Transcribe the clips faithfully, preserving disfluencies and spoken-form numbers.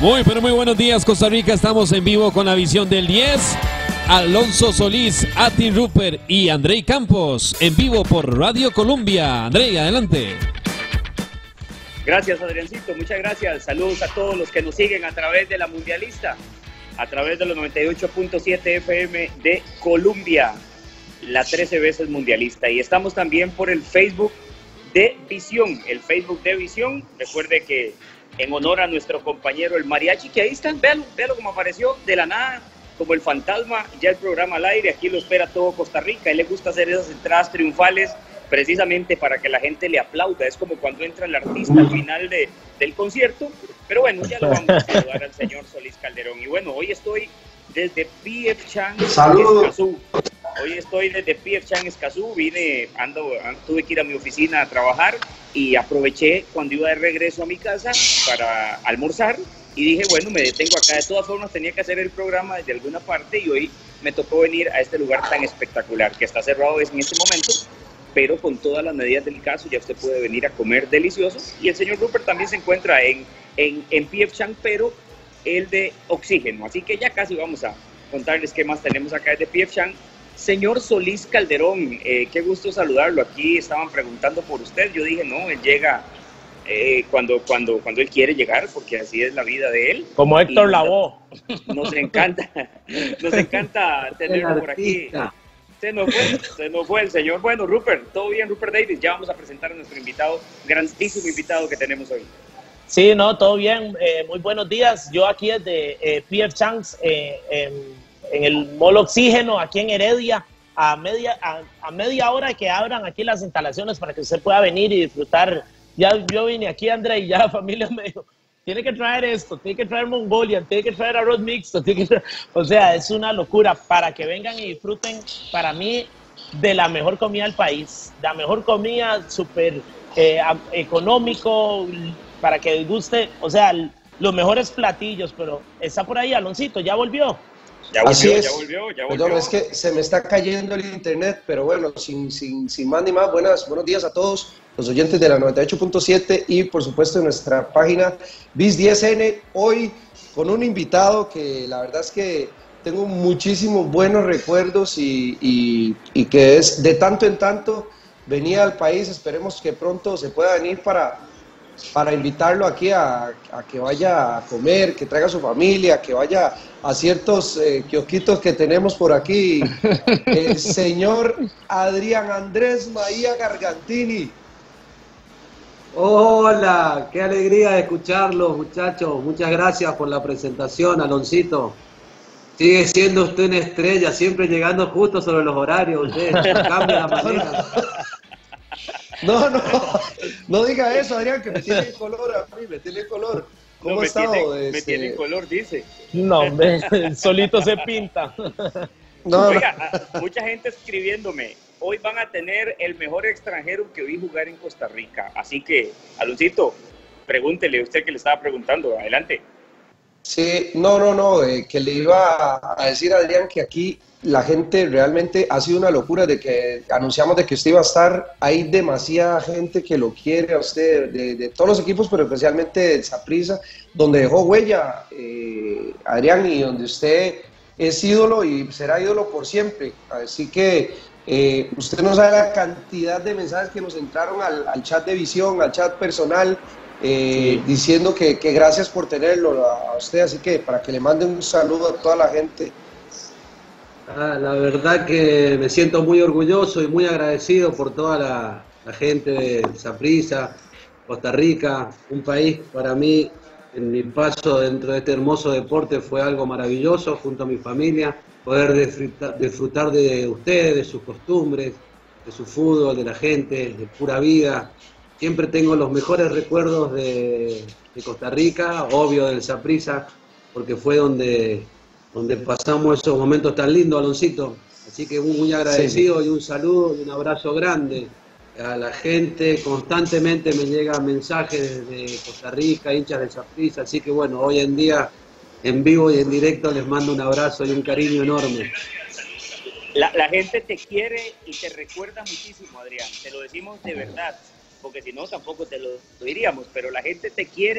Muy, pero muy buenos días, Costa Rica. Estamos en vivo con la visión del diez. Alonso Solís, Ati Rupert y Andrei Campos, en vivo por Radio Colombia. Andrei, adelante. Gracias, Adriancito, muchas gracias. Saludos a todos los que nos siguen a través de la Mundialista, a través de los noventa y ocho punto siete F M de Colombia, la trece veces mundialista. Y estamos también por el Facebook de Visión, el Facebook de Visión. Recuerde que en honor a nuestro compañero el mariachi, que ahí está, véalo, véalo como apareció de la nada, como el fantasma, ya el programa al aire. Aquí lo espera todo Costa Rica. A él le gusta hacer esas entradas triunfales precisamente para que la gente le aplauda. Es como cuando entra el artista al final de, del concierto. Pero bueno, ya lo vamos a saludar al señor Solís Calderón. Y bueno, hoy estoy desde P F Chang Escazú. Hoy estoy desde P F Chang Escazú. Vine, ando, tuve que ir a mi oficina a trabajar y aproveché cuando iba de regreso a mi casa para almorzar. Y dije, bueno, me detengo acá. De todas formas, tenía que hacer el programa desde alguna parte y hoy me tocó venir a este lugar tan espectacular, que está cerrado en este momento, pero con todas las medidas del caso ya usted puede venir a comer delicioso. Y el señor Rupert también se encuentra en, en, en P F Chang, pero el de oxígeno. Así que ya casi vamos a contarles qué más tenemos acá desde P F Chang. Señor Solís Calderón, eh, qué gusto saludarlo. Aquí estaban preguntando por usted. Yo dije, no, él llega eh, cuando, cuando, cuando él quiere llegar, porque así es la vida de él. Como Héctor Lavoe. Nos encanta, nos encanta tenerlo por aquí. Se nos fue, se nos fue el señor. Bueno, Rupert, todo bien, Rupert Davis. Ya vamos a presentar a nuestro invitado, grandísimo invitado que tenemos hoy. Sí, no, todo bien. Eh, muy buenos días. Yo aquí desde eh, P F Changs, eh, en, en el Mall Oxígeno, aquí en Heredia, a media, a, a media hora de que abran aquí las instalaciones para que usted pueda venir y disfrutar. Ya yo vine aquí, André, y ya la familia me dijo, tiene que traer esto, tiene que traer Mongolian, tiene que traer arroz mixto, tiene que traer... O sea, es una locura para que vengan y disfruten, para mí, de la mejor comida del país, la mejor comida súper eh, económico, para que les guste, o sea, los mejores platillos. Pero está por ahí, Aloncito, ¿ya volvió? Ya volvió, ya volvió, ya volvió. Perdón, es que se me está cayendo el internet, pero bueno, sin, sin, sin más ni más, buenas, buenos días a todos los oyentes de la noventa y ocho punto siete y por supuesto de nuestra página Biz diez N, hoy con un invitado que la verdad es que tengo muchísimos buenos recuerdos y, y, y que es de tanto en tanto venía al país. Esperemos que pronto se pueda venir para, para invitarlo aquí a, a que vaya a comer, que traiga a su familia, que vaya a ciertos eh, kiosquitos que tenemos por aquí. El señor Adrián Andrés Maía Gargantini. Hola, qué alegría de escucharlos, muchachos. Muchas gracias por la presentación, Aloncito. Sigue siendo usted una estrella, siempre llegando justo sobre los horarios. Usted cambia la manera. No, no, no diga eso, Adrián, que me tiene color a mí, me tiene color. ¿Cómo no, ha estado? Tiene, este... Me tiene color, dice. No, hombre, solito se pinta. No, Oiga, no. Mucha gente escribiéndome. Hoy van a tener el mejor extranjero que vi jugar en Costa Rica. Así que, Aloncito, pregúntele, usted que le estaba preguntando. Adelante. Sí, no, no, no, eh, que le iba a decir a Adrián que aquí la gente realmente ha sido una locura de que anunciamos de que usted iba a estar. Hay demasiada gente que lo quiere a usted, de, de todos los equipos, pero especialmente de Saprissa, donde dejó huella, eh, Adrián, y donde usted es ídolo y será ídolo por siempre. Así que Eh, usted no sabe la cantidad de mensajes que nos entraron al, al chat de Visión, al chat personal, eh, sí. diciendo que, que gracias por tenerlo a, a usted, así que para que le mande un saludo a toda la gente. Ah, la verdad que me siento muy orgulloso y muy agradecido por toda la, la gente de Saprissa, Costa Rica, un país para mí, en mi paso dentro de este hermoso deporte fue algo maravilloso junto a mi familia. Poder disfrutar, disfrutar de ustedes, de sus costumbres, de su fútbol, de la gente, de pura vida. Siempre tengo los mejores recuerdos de, de Costa Rica, obvio del Saprissa, porque fue donde, donde pasamos esos momentos tan lindos, Aloncito. Así que muy, muy agradecido, sí. Y un saludo y un abrazo grande a la gente. Constantemente me llegan mensajes desde Costa Rica, hinchas del Saprissa, así que bueno, hoy en día en vivo y en directo les mando un abrazo y un cariño enorme. La, la gente te quiere y te recuerda muchísimo, Adrián, te lo decimos de verdad, porque si no tampoco te lo diríamos, pero la gente te quiere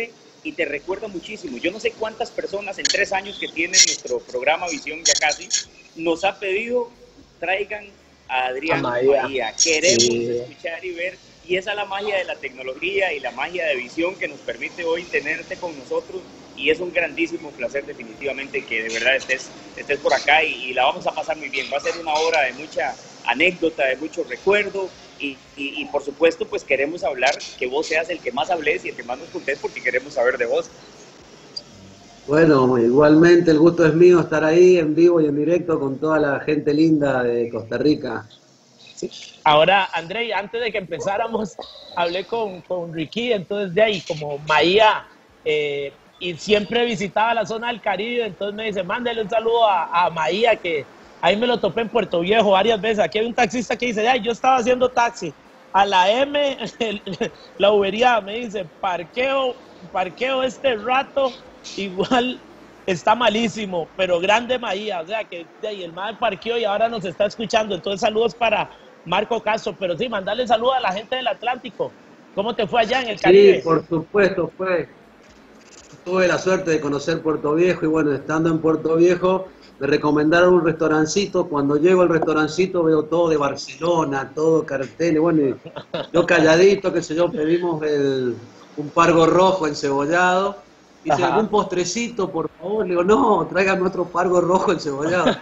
y te recuerda muchísimo. Yo no sé cuántas personas en tres años que tiene nuestro programa Visión ya casi, nos ha pedido traigan a Adrián Maía. Queremos sí. escuchar y ver, y esa es la magia de la tecnología y la magia de Visión que nos permite hoy tenerte con nosotros, y es un grandísimo placer definitivamente que de verdad estés, estés por acá, y, y la vamos a pasar muy bien. Va a ser una hora de mucha anécdota, de mucho recuerdo, y, y, y por supuesto pues queremos hablar, que vos seas el que más hables y el que más nos contés, porque queremos saber de vos. Bueno, igualmente el gusto es mío estar ahí en vivo y en directo con toda la gente linda de Costa Rica. Sí. Ahora, Andrei, antes de que empezáramos, hablé con, con Ricky, entonces de ahí, como Maía, eh, y siempre visitaba la zona del Caribe, entonces me dice, mándale un saludo a, a Maía, que ahí me lo topé en Puerto Viejo varias veces. Aquí hay un taxista que dice, ay, yo estaba haciendo taxi, a la M, el, la ubería me dice, parqueo, parqueo este rato, igual está malísimo, pero grande Maía, o sea que de ahí el más parqueó y ahora nos está escuchando. Entonces saludos para Marco Castro, pero sí, mandarle saludos a la gente del Atlántico. ¿Cómo te fue allá en el Caribe? Sí, por supuesto, fue. Tuve la suerte de conocer Puerto Viejo y bueno, estando en Puerto Viejo me recomendaron un restaurancito. Cuando llego al restaurancito veo todo de Barcelona, todo carteles, bueno, y yo calladito, qué sé yo, pedimos el, un pargo rojo encebollado. Dice, ajá, ¿algún postrecito, por favor? Le digo, no, tráigame otro pargo rojo encebollado.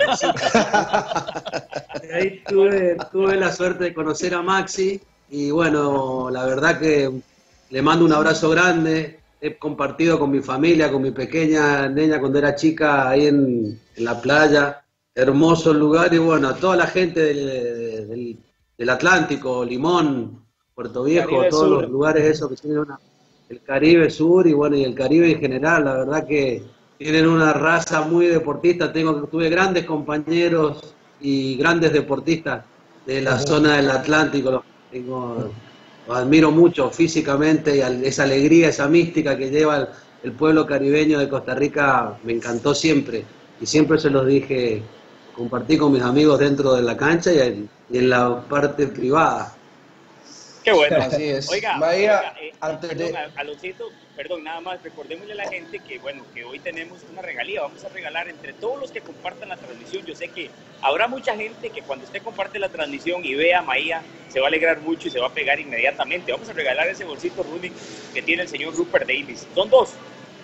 Y ahí tuve, tuve la suerte de conocer a Maxi y bueno, la verdad que le mando un abrazo grande. He compartido con mi familia, con mi pequeña niña cuando era chica ahí en, en la playa. Hermoso lugar y bueno, a toda la gente del, del, del Atlántico, Limón, Puerto Viejo, Caribe todos Sur. Los lugares esos que tienen una... el Caribe Sur y bueno, y el Caribe en general, la verdad que tienen una raza muy deportista. Tengo, tuve grandes compañeros y grandes deportistas de la zona del Atlántico, los, tengo, los admiro mucho físicamente, y al, esa alegría, esa mística que lleva el, el pueblo caribeño de Costa Rica me encantó siempre, y siempre se los dije, compartí con mis amigos dentro de la cancha y en, y en la parte privada. Qué bueno. Así es. Oiga, Maía, oiga eh, antes perdón, de... Aloncito, perdón, nada más, recordémosle a la gente que, bueno, que hoy tenemos una regalía. Vamos a regalar entre todos los que compartan la transmisión. Yo sé que habrá mucha gente que cuando usted comparte la transmisión y vea a Maía, se va a alegrar mucho y se va a pegar inmediatamente. Vamos a regalar ese bolsito Runic que tiene el señor Rupert Davis. Son dos.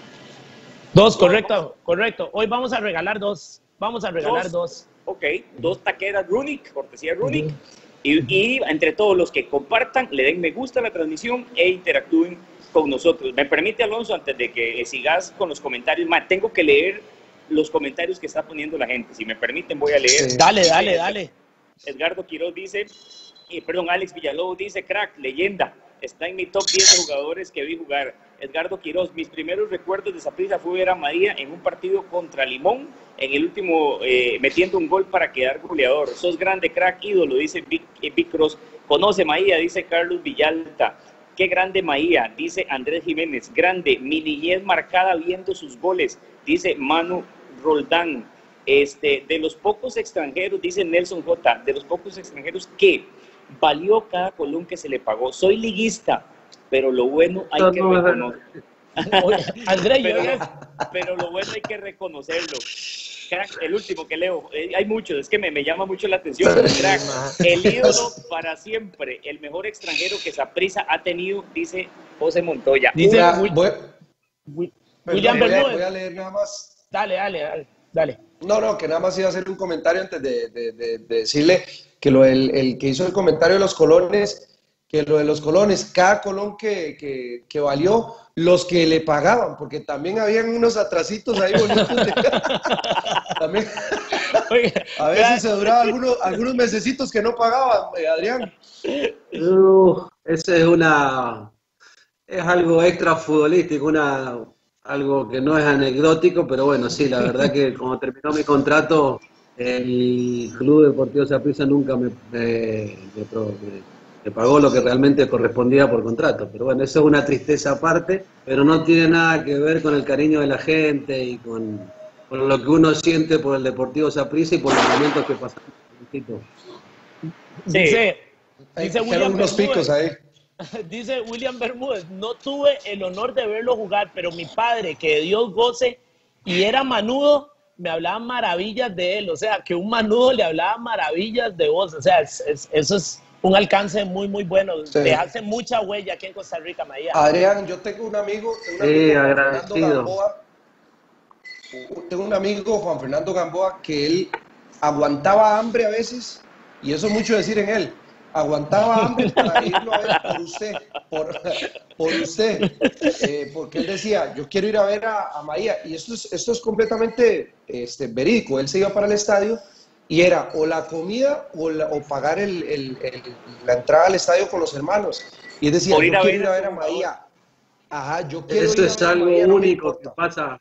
Dos, correcto, vamos. correcto. Hoy vamos a regalar dos. Vamos a regalar dos. dos. Ok, dos taqueras Runic, cortesía Runic. Uh-huh. Y, y entre todos los que compartan, le den me gusta a la transmisión e interactúen con nosotros. Me permite, Alonso, antes de que sigas con los comentarios, ma, tengo que leer los comentarios que está poniendo la gente. Si me permiten, voy a leer. Sí. Dale, dale, dale. Edgardo Quiroz dice, eh, perdón, Alex Villalobos dice, crack, leyenda, está en mi top diez de jugadores que vi jugar. Edgardo Quiroz, mis primeros recuerdos de Saprissa fue ver a Maía en un partido contra Limón, en el último eh, metiendo un gol para quedar goleador. Sos grande, crack, ídolo, dice Vic, eh, Vic Cross. Conoce Maía, dice Carlos Villalta. Qué grande Maía, dice Andrés Jiménez. Grande, mi niñez marcada viendo sus goles, dice Manu Roldán. Este, de los pocos extranjeros, dice Nelson J, de los pocos extranjeros que valió cada colón que se le pagó. Soy liguista, pero lo bueno hay no, que no, reconocer. André, pero, pero lo bueno hay que reconocerlo. Crack, el último que leo, eh, hay muchos, es que me, me llama mucho la atención. Crack, el ídolo para siempre, el mejor extranjero que Saprissa ha tenido, dice José Montoya. Dice Una, muy, voy, muy, perdón, William voy, a, Bermúdez. voy a leer nada más. Dale, dale, dale, dale. No, no, que nada más iba a hacer un comentario antes de, de, de, de decirle que lo, el, el que hizo el comentario de los colones, que lo de los colones, cada colón que, que, que valió, los que le pagaban, porque también habían unos atrasitos ahí bonitos. De... también... Oiga, a veces se duraba algunos, algunos mesecitos que no pagaban, Adrián. Uh, eso es una... es algo extra futbolístico, una... algo que no es anecdótico, pero bueno, sí, la verdad que como terminó mi contrato, el Club Deportivo Saprissa nunca me, me, me, me, me pagó lo que realmente correspondía por contrato. Pero bueno, eso es una tristeza aparte, pero no tiene nada que ver con el cariño de la gente y con, con lo que uno siente por el Deportivo Saprissa y por los momentos que pasamos. Sí. Dice, dice William unos picos ahí. Dice William Bermúdez, no tuve el honor de verlo jugar, pero mi padre, que Dios goce, y era manudo, me hablaba maravillas de él. O sea, que un manudo le hablaba maravillas de vos. O sea, es, es, eso es un alcance muy, muy bueno. Sí. Dejaste mucha huella aquí en Costa Rica, Maía. Adrián, yo tengo un amigo, tengo un sí, amigo agradecido. Fernando Gamboa, tengo un amigo, Juan Fernando Gamboa, que él aguantaba hambre a veces, y eso es mucho decir en él. Aguantaba hambre para irlo a ver por usted, por, por usted, eh, porque él decía, yo quiero ir a ver a, a Maía, y esto es, esto es completamente este, verídico. Él se iba para el estadio y era o la comida o, la, o pagar el, el, el, la entrada al estadio con los hermanos, y él decía, yo quiero ir a ver a Maía. Ajá, yo quiero Eso ir es a ver algo a Maía, no único que pasa.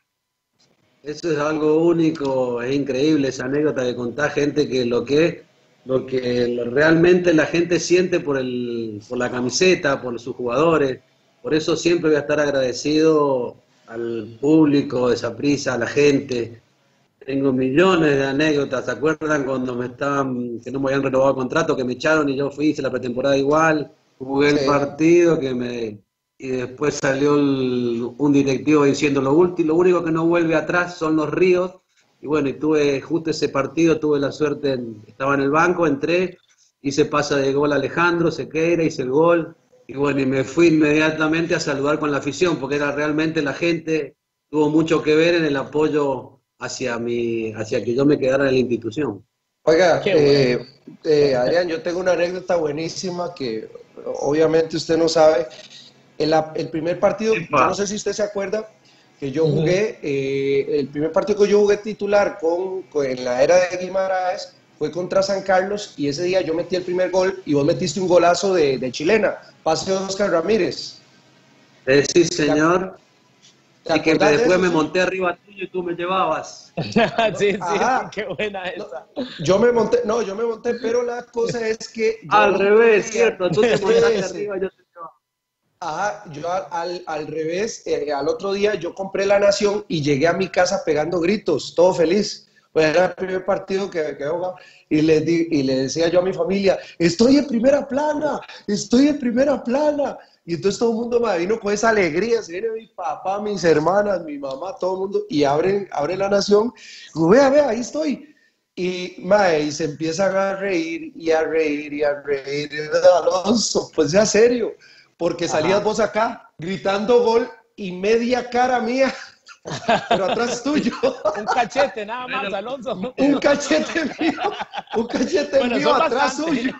Eso es algo único, es increíble esa anécdota que contá, gente, que lo que lo que realmente la gente siente por el por la camiseta, por sus jugadores. Por eso siempre voy a estar agradecido al público de Saprissa, a la gente. Tengo millones de anécdotas. ¿Se acuerdan cuando me estaban, que no me habían renovado el contrato, que me echaron y yo fui, hice la pretemporada igual, jugué sí. el partido, que me y después salió el, un directivo diciendo lo último, lo único que no vuelve atrás son los ríos. Y bueno, y tuve justo ese partido, tuve la suerte, en, estaba en el banco, entré, hice pasa de gol a Alejandro Sequeira, hice el gol, y bueno, y me fui inmediatamente a saludar con la afición, porque era realmente la gente, tuvo mucho que ver en el apoyo hacia mi, hacia que yo me quedara en la institución. Oiga, eh, eh, Adrián, yo tengo una anécdota buenísima que obviamente usted no sabe. El, el primer partido, yo no sé si usted se acuerda, que yo jugué, eh, el primer partido que yo jugué titular con, con, en la era de Guimaraes fue contra San Carlos, y ese día yo metí el primer gol y vos metiste un golazo de, de chilena, pase de Oscar Ramírez. Eh, sí, señor. Y que después me monté arriba tuyo y tú me llevabas. sí, sí, Ajá. Qué buena esa. No, yo me monté, no, yo me monté, pero la cosa es que... Yo al revés, cierto, tú te montaste arriba, yo te llevaba. Ajá, yo al, al, al revés, eh, al otro día yo compré La Nación y llegué a mi casa pegando gritos, todo feliz. Pues era el primer partido que, que jugaba, y le, di, y le decía yo a mi familia, estoy en primera plana, estoy en primera plana. Y entonces todo el mundo me vino con esa alegría, se viene mi papá, mis hermanas, mi mamá, todo el mundo, y abren, abren La Nación, y vea, vea, ahí estoy. Y, mae, y se empiezan a reír, y a reír, y a reír, y Alonso, pues sea serio. Porque salías Ajá. vos acá gritando gol y media cara mía, pero atrás tuyo. Un cachete nada más, Alonso. Un cachete mío, un cachete bueno, mío atrás bastante. Suyo.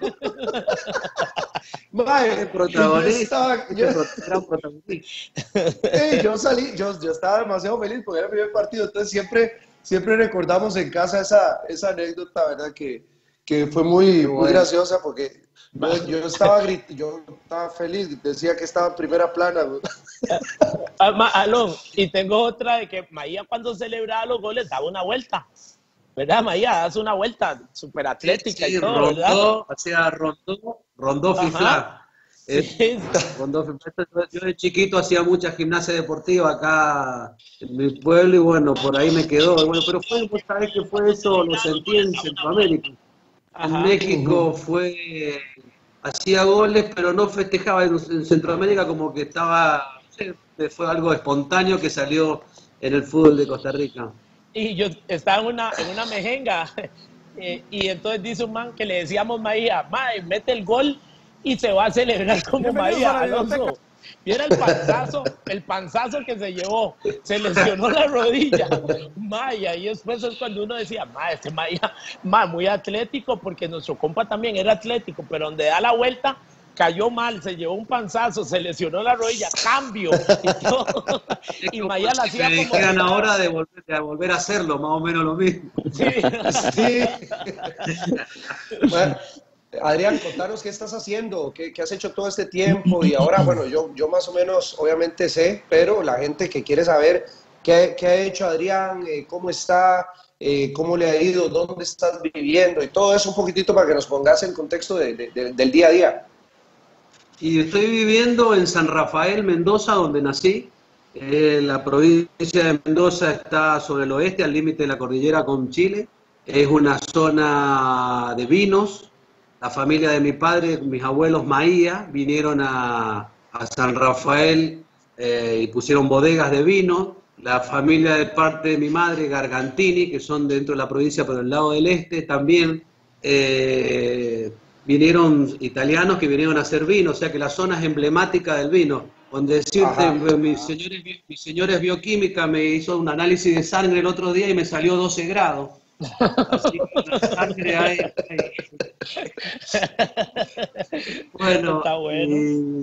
Mae, protagonista. Yo, estaba, yo, hey, yo salí, yo, yo estaba demasiado feliz porque era el primer partido, entonces siempre, siempre recordamos en casa esa, esa anécdota, ¿verdad? Que, que fue muy, muy graciosa porque... Yo, yo, estaba grit, yo estaba feliz, decía que estaba en primera plana. Alon, y tengo otra de que Maía cuando celebraba los goles daba una vuelta, ¿verdad, Maía? Hace una vuelta súper atlética sí, sí, y todo, rondó, ¿verdad? Hacía rondó, rondó fifla. Sí. Rondó, yo de chiquito hacía mucha gimnasia deportiva acá en mi pueblo y bueno, por ahí me quedó. Bueno, pero fue, pues, ¿sabes qué fue eso? Lo sentí en Centroamérica. Ajá. En México fue, hacía goles, pero no festejaba. En, en Centroamérica como que estaba, no sé, fue algo espontáneo que salió en el fútbol de Costa Rica. Y yo estaba en una, en una mejenga, eh, y entonces dice un man que le decíamos Maía, mae, mete el gol y se va a celebrar como Maía, Alonso. Viera el panzazo, el panzazo que se llevó, se lesionó la rodilla, Maya, y después es cuando uno decía, ma, este Maya, ma, muy atlético, porque nuestro compa también era atlético, pero donde da la vuelta, cayó mal, se llevó un panzazo, se lesionó la rodilla, cambio, y todo, y Maya la hacía como... Me dijeron ahora de volver, de volver a hacerlo, más o menos lo mismo. Sí. Sí. Bueno. Adrián, contanos qué estás haciendo, qué, qué has hecho todo este tiempo y ahora, bueno, yo, yo más o menos obviamente sé, pero la gente que quiere saber qué, qué ha hecho Adrián, eh, cómo está, eh, cómo le ha ido, dónde estás viviendo y todo eso un poquitito para que nos pongas en contexto de, de, de, del día a día. Y estoy viviendo en San Rafael, Mendoza, donde nací. Eh, la provincia de Mendoza está sobre el oeste, al límite de la cordillera con Chile. Es una zona de vinos. la familia de mi padre, mis abuelos Maía, vinieron a, a San Rafael eh, y pusieron bodegas de vino. La familia de parte de mi madre, Gargantini, que son dentro de la provincia por el lado del este, también eh, vinieron italianos que vinieron a hacer vino, o sea que la zona es emblemática del vino. Con decirte, mis señores, mis señores bioquímica me hizo un análisis de sangre el otro día y me salió doce grados. Así que la sangre hay, hay. Bueno, Está bueno. Y,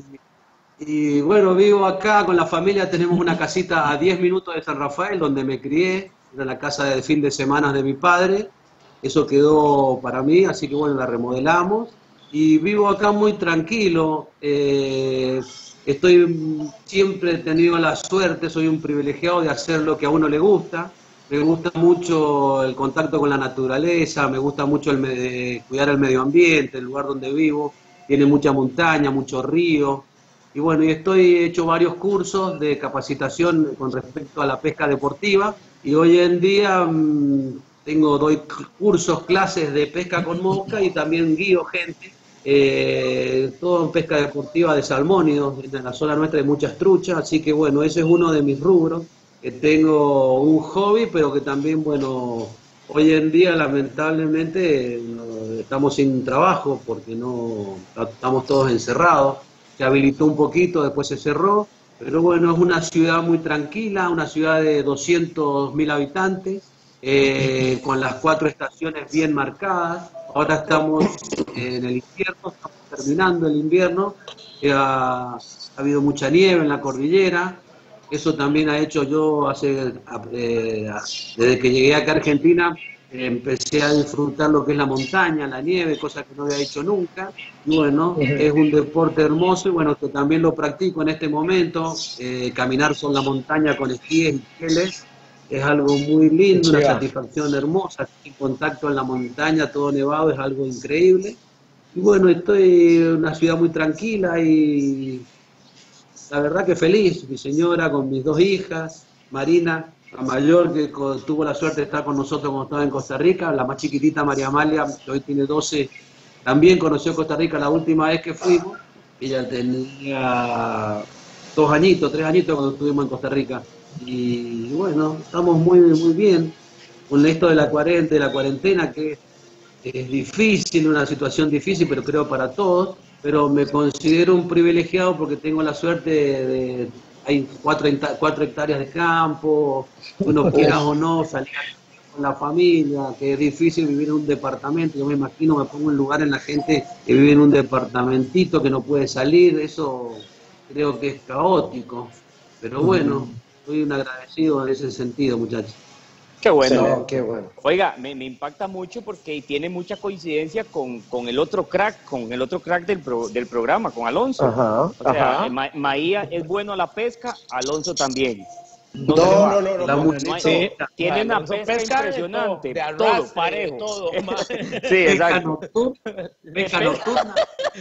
y bueno, vivo acá con la familia, tenemos una casita a diez minutos de San Rafael, donde me crié, era la casa de fin de semana de mi padre, eso quedó para mí, así que bueno, la remodelamos, y vivo acá muy tranquilo, eh, estoy, siempre he tenido la suerte, soy un privilegiado de hacer lo que a uno le gusta, me gusta mucho el contacto con la naturaleza, me gusta mucho el me, cuidar el medio ambiente, el lugar donde vivo, tiene mucha montaña, mucho río. Y bueno, y estoy he hecho varios cursos de capacitación con respecto a la pesca deportiva y hoy en día mmm, tengo, doy cursos, clases de pesca con mosca y también guío gente, eh, todo en pesca deportiva de salmónidos, en la zona nuestra hay muchas truchas, así que bueno, ese es uno de mis rubros, que tengo un hobby, pero que también, bueno, hoy en día lamentablemente no, estamos sin trabajo porque no estamos todos encerrados. Se habilitó un poquito, después se cerró, pero bueno, es una ciudad muy tranquila, una ciudad de doscientos mil habitantes, eh, con las cuatro estaciones bien marcadas. Ahora estamos en el invierno, estamos terminando el invierno, eh, ha, ha habido mucha nieve en la cordillera, eso también ha hecho yo, hace, eh, desde que llegué acá a Argentina, empecé a disfrutar lo que es la montaña, la nieve, cosa que no había hecho nunca. Y bueno, es un deporte hermoso y bueno, que también lo practico en este momento. Eh, caminar por la montaña con esquíes y geles es algo muy lindo, una satisfacción hermosa. El contacto en la montaña, todo nevado, es algo increíble. Y bueno, estoy en una ciudad muy tranquila y la verdad que feliz. Mi señora con mis dos hijas, Marina, la mayor que tuvo la suerte de estar con nosotros cuando estaba en Costa Rica, la más chiquitita María Amalia, que hoy tiene doce, también conoció Costa Rica la última vez que fuimos, ella tenía dos añitos, tres añitos cuando estuvimos en Costa Rica, y bueno, estamos muy, muy bien con esto de la cuarentena, de la cuarentena que es difícil, una situación difícil, pero creo para todos, pero me considero un privilegiado porque tengo la suerte de, de hay cuatro, cuatro hectáreas de campo, uno quiera o no, salir con la familia, que es difícil vivir en un departamento. Yo me imagino, me pongo en lugar en la gente que vive en un departamentito, que no puede salir, eso creo que es caótico. Pero bueno, soy un agradecido en ese sentido, muchachos. Qué bueno. Sí, qué bueno. Oiga, me, me impacta mucho porque tiene mucha coincidencia con, con el otro crack, con el otro crack del, pro, del programa, con Alonso. Ajá, o sea, ajá. Ma, Maía es bueno a la pesca, Alonso también. No, no, no, no, no, La no, muchacha, Sí, tiene una Alonso pesca pesca de impresionante, todo, de todo, arrastre, parejo. de todo, sí, pesca exacto. nocturna, pesca nocturna.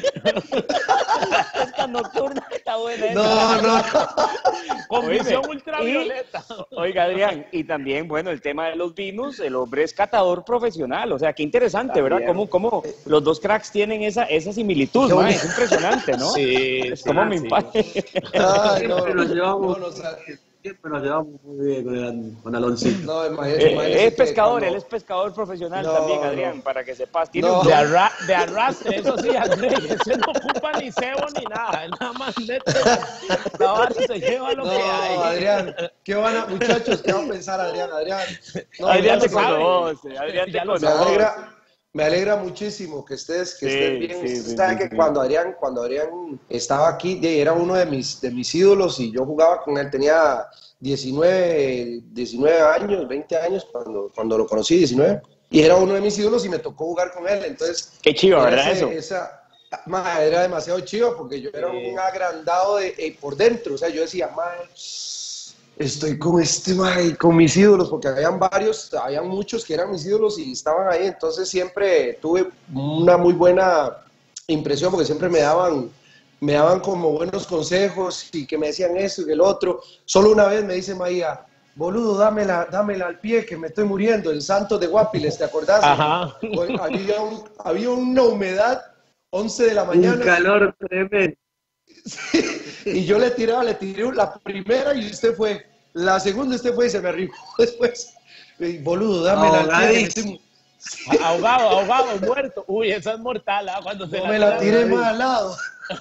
Pesca nocturna está buena. esa. no, no. con Oíme, visión ultravioleta. Y, oiga, Adrián, y también, bueno, el tema de los vinos, el hombre es catador profesional, o sea, qué interesante, ¿verdad? Cómo, cómo los dos cracks tienen esa, esa similitud, ¿no? Es impresionante, ¿no? Sí, Es como me sí. impacta. Ay, no, Siempre nos no, llevamos, no, no, o sea, siempre nos llevamos muy bien con, el, con Aloncito. no, imagi- Eh, imagínese es que pescador, cuando- él es pescador profesional No, también, no. Adrián, para que sepas. Tiene No. un De, don. arra de arrastre, eso sí, Andrés, ese no ocupa ni cebo ni nada, es nada más neto. La vara se lleva lo No, que hay. Adrián, ¿qué van a, muchachos, qué van a pensar, Adrián? Adrián, no, Adrián ya te lo sabe. conoce, Adrián Ya te lo Me conoce. alegra, me alegra muchísimo que estés, que Sí, estés bien. sí, Usted sí, sabe sí, que sí. cuando Adrián, cuando Adrián estaba aquí, de- era uno de mis, de mis ídolos y yo jugaba con él, tenía diecinueve, diecinueve años, veinte años cuando, cuando lo conocí, diecinueve, y era uno de mis ídolos y me tocó jugar con él, entonces... Qué chido, era ¿verdad? ese- Eso. Esa, ma, era demasiado chido porque yo era un agrandado de, eh, por dentro, o sea, yo decía, madre, estoy con este mae, con mis ídolos, porque habían varios, habían muchos que eran mis ídolos y estaban ahí, entonces siempre tuve una muy buena impresión porque siempre me daban, me daban como buenos consejos y que me decían eso y el otro. Solo una vez me dice Maía, boludo, dámela, dámela al pie que me estoy muriendo, en Santos de Guapiles, ¿te acordás? Ajá. Había, un- había una humedad once de la mañana. Un calor tremendo. Sí, y yo le tiraba, le tiré la primera y usted fue. La segunda usted fue y se me arribó después. Y, boludo, dame la Sí. Ahogado, ahogado, muerto. Uy, esa es mortal, ¿ah? Cuando se No la me la tiré tiran, más al lado.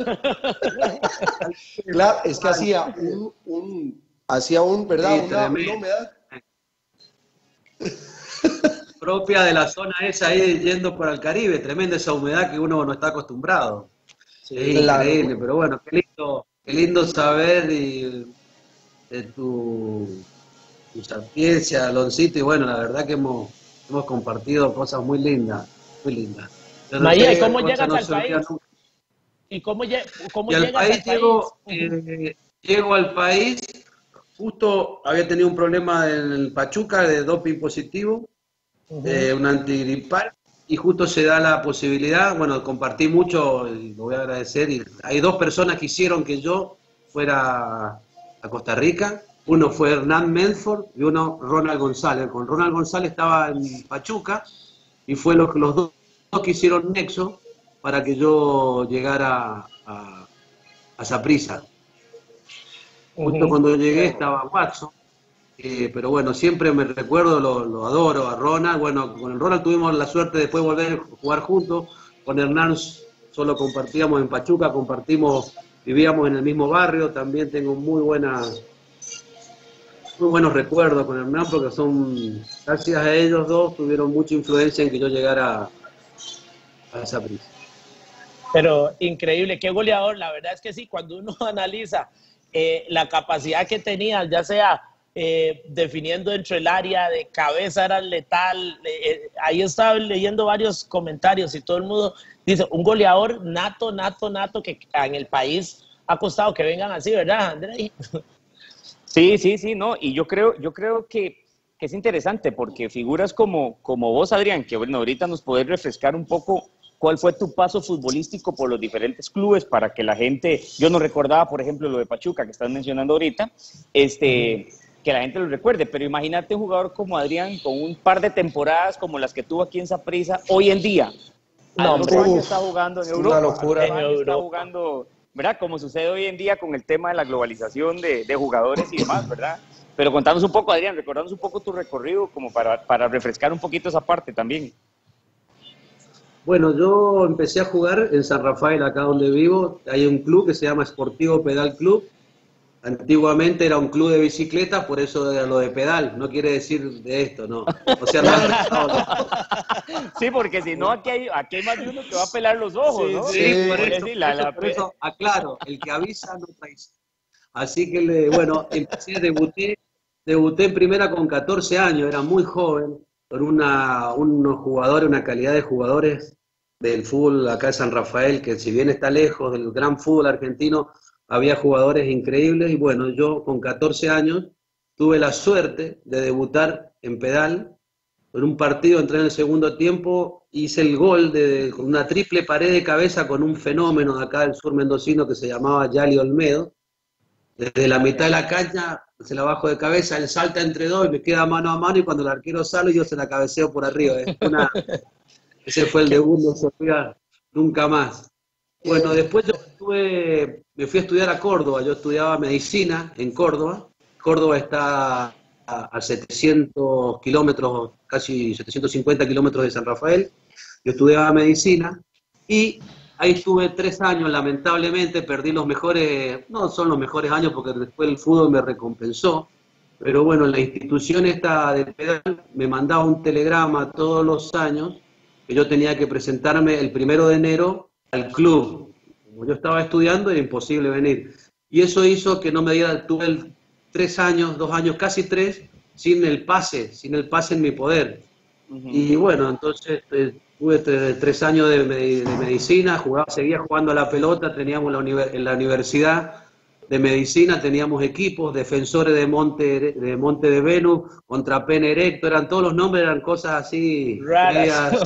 Claro, es que hacía un, un hacía un, ¿verdad? Sí, una, tremendo. una humedad. Propia de la zona esa ahí yendo para el Caribe, tremenda esa humedad que uno no está acostumbrado. Sí, es claro. increíble, pero bueno, qué lindo, qué lindo saber y, de tu, tu sapiencia, Aloncito, y bueno, la verdad que hemos, hemos compartido cosas muy lindas, muy lindas. Yo no María, sé, ¿y cómo Concha, llegas no al se olvida país? nunca. ¿Y cómo, lle cómo Y al llegas país al país? llego, eh, llego al país, justo había tenido un problema en el Pachuca de doping positivo, Uh-huh. eh, un antigripal, y justo se da la posibilidad, bueno, compartí mucho, y lo voy a agradecer, y hay dos personas que hicieron que yo fuera a Costa Rica, uno fue Hernán Medford y uno Ronald González. Con Ronald González estaba en Pachuca, y fue los, los dos que hicieron nexo para que yo llegara a, a Saprissa. Justo Uh-huh. cuando llegué estaba Watson, eh, pero bueno, siempre me recuerdo, lo, lo adoro a Ronald. Bueno, con el Ronald tuvimos la suerte de después volver a jugar juntos. Con Hernán solo compartíamos en Pachuca, compartimos, vivíamos en el mismo barrio. También tengo muy buenas, muy buenos recuerdos con Hernán, porque son, gracias a ellos dos, tuvieron mucha influencia en que yo llegara a, a Saprissa. Pero increíble, qué goleador. La verdad es que sí, cuando uno analiza eh, la capacidad que tenía, ya sea eh, definiendo dentro del área, de cabeza era letal. Eh, ahí estaba leyendo varios comentarios y todo el mundo dice, un goleador nato, nato, nato, que en el país ha costado que vengan así, ¿verdad, André? Sí, sí, sí, no, y yo creo, yo creo que, que es interesante porque figuras como, como vos, Adrián, que bueno, ahorita nos podés refrescar un poco cuál fue tu paso futbolístico por los diferentes clubes para que la gente, yo no recordaba, por ejemplo, lo de Pachuca que estás mencionando ahorita, este, que la gente lo recuerde, pero imagínate un jugador como Adrián con un par de temporadas como las que tuvo aquí en Saprissa, hoy en día, a No, los hombre, años uf, está jugando en es Europa, una locura. a los años En está Europa. jugando, ¿verdad? Como sucede hoy en día con el tema de la globalización de, de jugadores y demás, ¿verdad? Pero contanos un poco, Adrián, recordanos un poco tu recorrido como para, para refrescar un poquito esa parte también. Bueno, yo empecé a jugar en San Rafael, acá donde vivo. Hay un club que se llama Sportivo Pedal Club. Antiguamente era un club de bicicletas, por eso era lo de pedal. No quiere decir de esto, no. O sea, no, no, no. Sí, porque si no, aquí hay, aquí hay más de uno que va a pelar los ojos, ¿no? Sí, Sí, por Porque eso, sí, la- por eso, la- por eso aclaro, el que avisa no traiciona. Así que, le, bueno, empecé, debuté, debuté en primera con catorce años, era muy joven, con una, unos jugadores, una calidad de jugadores del fútbol acá de San Rafael, que si bien está lejos del gran fútbol argentino, había jugadores increíbles, y bueno, yo con catorce años tuve la suerte de debutar en pedal. En un partido entré en el segundo tiempo, hice el gol de, con una triple pared de cabeza con un fenómeno de acá del sur mendocino que se llamaba Yali Olmedo. Desde la mitad de la cancha se la bajo de cabeza, él salta entre dos y me queda mano a mano, y cuando el arquero sale yo se la cabeceo por arriba. Es una, ese fue el debut, no se olvida nunca más. Bueno, después yo estuve, me fui a estudiar a Córdoba. Yo estudiaba medicina en Córdoba. Córdoba está a, a setecientos kilómetros, casi setecientos cincuenta kilómetros de San Rafael. Yo estudiaba medicina y ahí estuve tres años. Lamentablemente perdí los mejores, no son los mejores años porque después el fútbol me recompensó, pero bueno, la institución esta de pedal me mandaba un telegrama todos los años que yo tenía que presentarme el primero de enero al club. Como yo estaba estudiando, era imposible venir. Y eso hizo que no me diera, tuve el, tres años, dos años, casi tres, sin el pase, sin el pase en mi poder. Uh-huh. Y bueno, entonces eh, tuve tres, tres años de, de, de medicina, jugaba, seguía jugando a la pelota, teníamos la univer, en la universidad de medicina, teníamos equipos, defensores de Monte de, Monte de Venus, contra Pene Erecto, eran todos los nombres, eran cosas así raras.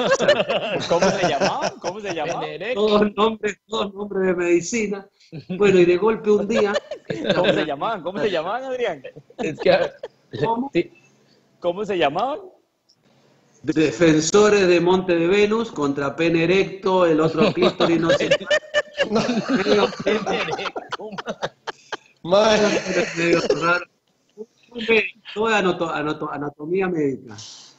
¿Cómo se llamaban? ¿Cómo se llamaban? Todos nombres, todos nombres de medicina. Bueno, y de golpe un día... ¿Cómo se llamaban? ¿Cómo se llamaban, Adrián? Es que, ¿Cómo? ¿Cómo se llamaban? Defensores de Monte de Venus contra Pene Erecto, el otro Clítoris, no sé. Toda anatomía médica.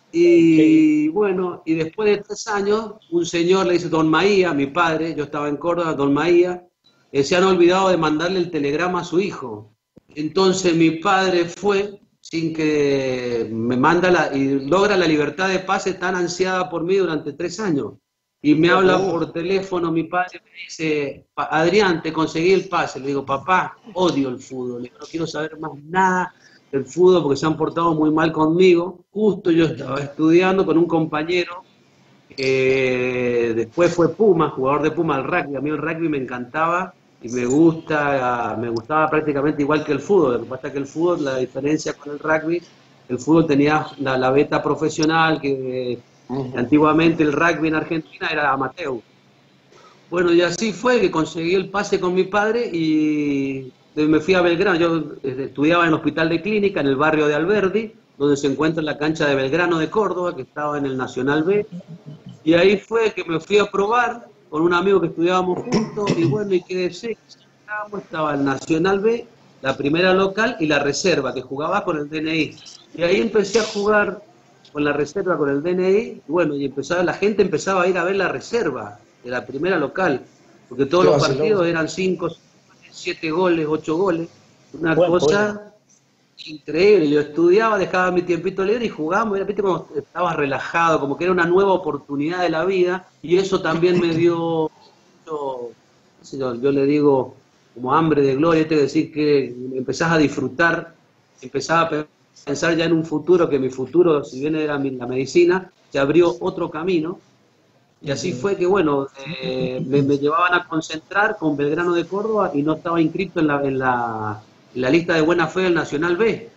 Y bueno, y después de tres años, un señor le dice, Don Maía, mi padre, yo estaba en Córdoba, Don Maía, eh, se han olvidado de mandarle el telegrama a su hijo. Entonces mi padre fue, sin que me manda la, y logra la libertad de pase tan ansiada por mí durante tres años. Y me habla por teléfono, mi padre me dice, Adrián, te conseguí el pase. Le digo, papá, odio el fútbol, le digo, no quiero saber más nada del fútbol porque se han portado muy mal conmigo. Justo yo estaba estudiando con un compañero que después fue Puma, jugador de Puma al rugby. A mí el rugby me encantaba y me gusta, me gustaba prácticamente igual que el fútbol. Lo que pasa es que el fútbol, la diferencia con el rugby, el fútbol tenía la, la beta profesional, que uh-huh. antiguamente el rugby en Argentina era amateur. Bueno, y así fue que conseguí el pase con mi padre y me fui a Belgrano. Yo estudiaba en el Hospital de Clínica, en el barrio de Alberdi, donde se encuentra la cancha de Belgrano de Córdoba, que estaba en el Nacional B. Y ahí fue que me fui a probar con un amigo que estudiábamos juntos, y bueno, y quedé seco. Estaba el Nacional B, la primera local y la reserva, que jugaba con el D N I. Y ahí empecé a jugar con la reserva, con el D N I, y bueno, y empezaba, la gente empezaba a ir a ver la reserva de la primera local, porque todos los partidos eran cinco, siete goles, ocho goles, una Buen cosa pollo. increíble. Yo estudiaba, dejaba mi tiempito libre y jugábamos, viste como estaba relajado, como que era una nueva oportunidad de la vida, y eso también me dio, yo, yo, yo le digo, como hambre de gloria, te decir que empezás a disfrutar, empezás a pensar ya en un futuro, que mi futuro, si bien era la medicina, se abrió otro camino. Y así fue que, bueno, eh, me, me llevaban a concentrar con Belgrano de Córdoba y no estaba inscrito en la, en la, en la lista de buena fe del Nacional B.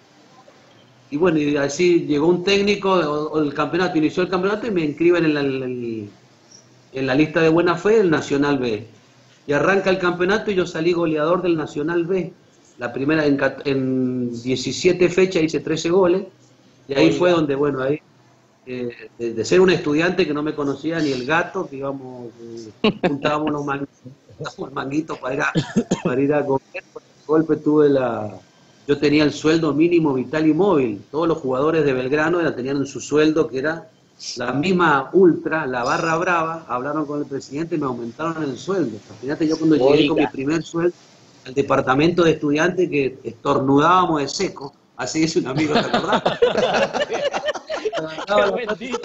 Y bueno, y así llegó un técnico, o, o el campeonato, inició el campeonato y me inscriben en la, en, en la lista de buena fe del Nacional B. Y arranca el campeonato y yo salí goleador del Nacional B. La primera, en, en diecisiete fechas hice trece goles. Y ahí fue donde, bueno, ahí... De, de ser un estudiante que no me conocía ni el gato, que íbamos, eh, juntábamos los manguitos, manguitos para, ir a, para ir a comer. Por el golpe tuve la... Yo tenía el sueldo mínimo vital y móvil. Todos los jugadores de Belgrano era, tenían su sueldo, que era la misma ultra, la barra brava. Hablaron con el presidente y me aumentaron el sueldo. Fíjate, yo cuando Oiga. llegué con mi primer sueldo al departamento de estudiantes, que estornudábamos de seco, así dice un amigo, ¿te acordás? No, bendito,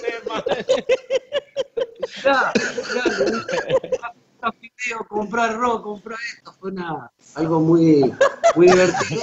ya, ya, video, comprar rock, comprar esto, fue una, algo muy, muy divertido.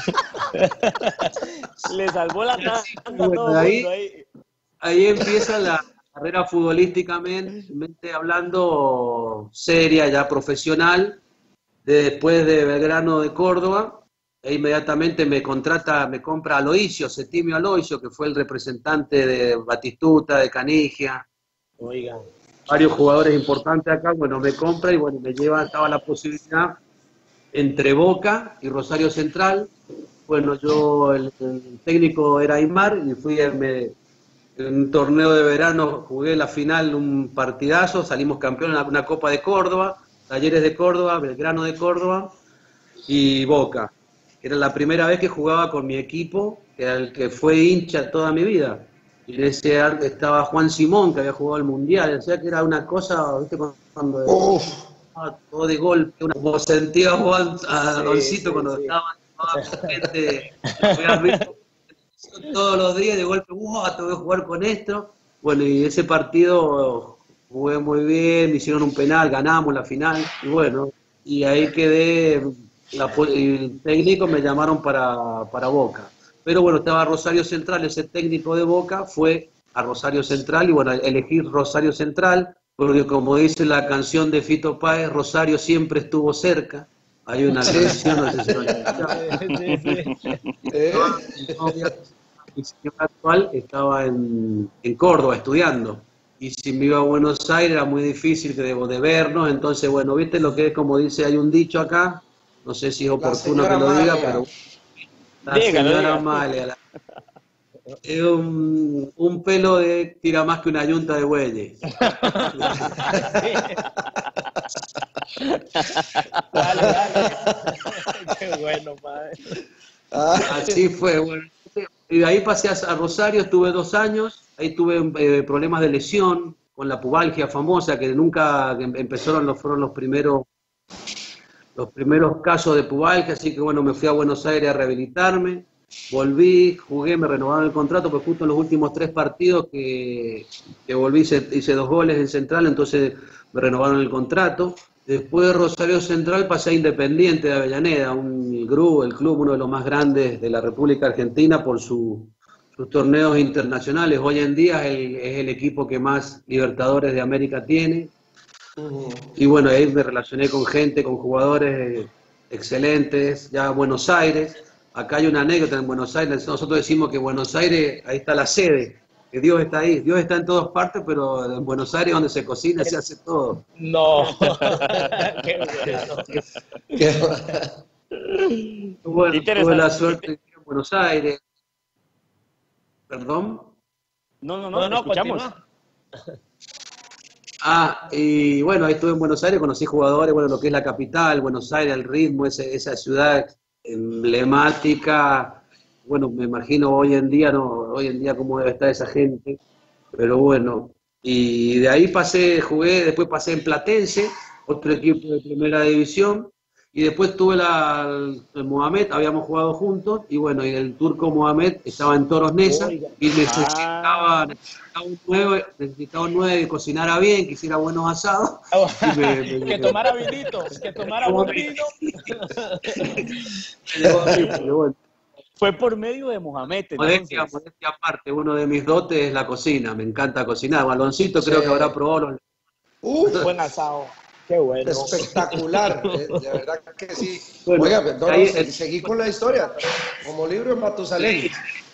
Le salvó la tanda a bueno, todo ahí, mundo ahí. Ahí empieza la carrera futbolísticamente hablando, seria, ya profesional, después de Belgrano de Córdoba. E inmediatamente me contrata, me compra Aloisio, Septimio Aloisio, que fue el representante de Batistuta, de Canigia. Oigan. Varios jugadores importantes acá, bueno, me compra y bueno, me lleva, estaba la posibilidad entre Boca y Rosario Central. Bueno, yo, el, el técnico era Aymar, y fui en, me, en un torneo de verano, jugué la final, un partidazo, salimos campeones en una Copa de Córdoba, Talleres de Córdoba, Belgrano de Córdoba y Boca. Era la primera vez que jugaba con mi equipo, que era el que fue hincha toda mi vida. Y en ese estaba Juan Simón, que había jugado el Mundial. O sea que era una cosa, ¿viste? Cuando oh. todo de golpe, una, como sentía Juan a sí, Doncito sí, cuando sí. estaba toda la gente, todos los días, de golpe, wow, te voy a jugar con esto. Bueno, y ese partido jugué muy bien, me hicieron un penal, ganamos la final, y bueno, y ahí quedé. La, el técnico me llamaron para, para Boca, pero bueno, estaba Rosario Central, ese técnico de Boca fue a Rosario Central y bueno, elegí Rosario Central porque como dice la canción de Fito Páez, Rosario siempre estuvo cerca. Hay una canción, no sé si lo Mi actual estaba en, en Córdoba estudiando, y si me iba a Buenos Aires era muy difícil de, de vernos. Entonces bueno, viste lo que es, como dice, hay un dicho acá, no sé si es oportuno que lo diga, pero la dígalo, señora dígalo. Amalia, la, Es un, un pelo de tira más que una yunta de bueyes. Dale, dale. Qué bueno, padre. Así fue, bueno. Y de ahí pasé a Rosario, estuve dos años, ahí tuve eh, problemas de lesión, con la pubalgia famosa, que nunca que empezaron, los, fueron los primeros, los primeros casos de pubalgia, así que bueno, me fui a Buenos Aires a rehabilitarme, volví, jugué, me renovaron el contrato, pues justo en los últimos tres partidos que, que volví, hice, hice dos goles en Central, entonces me renovaron el contrato. Después de Rosario Central pasé a Independiente de Avellaneda, un el grupo, el club, uno de los más grandes de la República Argentina por su, sus torneos internacionales. Hoy en día es el, es el equipo que más Libertadores de América tiene. Uh-huh. Y bueno, ahí me relacioné con gente, con jugadores excelentes, ya Buenos Aires. Acá hay una anécdota en Buenos Aires, nosotros decimos que Buenos Aires, ahí está la sede, que Dios está ahí. Dios está en todas partes, pero en Buenos Aires donde se cocina se hace todo. No. Qué bueno. Qué bueno, tuve la suerte de ir a Buenos Aires. ¿Perdón? No, no, no, no, no escuchamos. Continúa. Ah, y bueno, ahí estuve en Buenos Aires, conocí jugadores, bueno, lo que es la capital, Buenos Aires, el ritmo, ese, esa ciudad emblemática. Bueno, me imagino hoy en día, no, hoy en día cómo debe estar esa gente, pero bueno, y de ahí pasé, jugué, después pasé en Platense, otro equipo de primera división, y después tuve la, el, el Mohamed, habíamos jugado juntos, y bueno, y el turco Mohamed estaba en Toros Neza, y necesitaba, ah. necesitaba un nueve, necesitaba un nueve que cocinara bien, que hiciera buenos asados. Y me, me, que me, tomara vinito, que tomara buen vino. Bueno. Fue por medio de Mohamed. Modestia, modestia aparte, uno de mis dotes es la cocina, me encanta cocinar. Baloncito sí. Creo que habrá probado los... Uf, buen asado. Qué bueno. Espectacular, de, de verdad que sí. Bueno, oiga, no, ahí, no, seguí con la historia, como libro de Matusalén.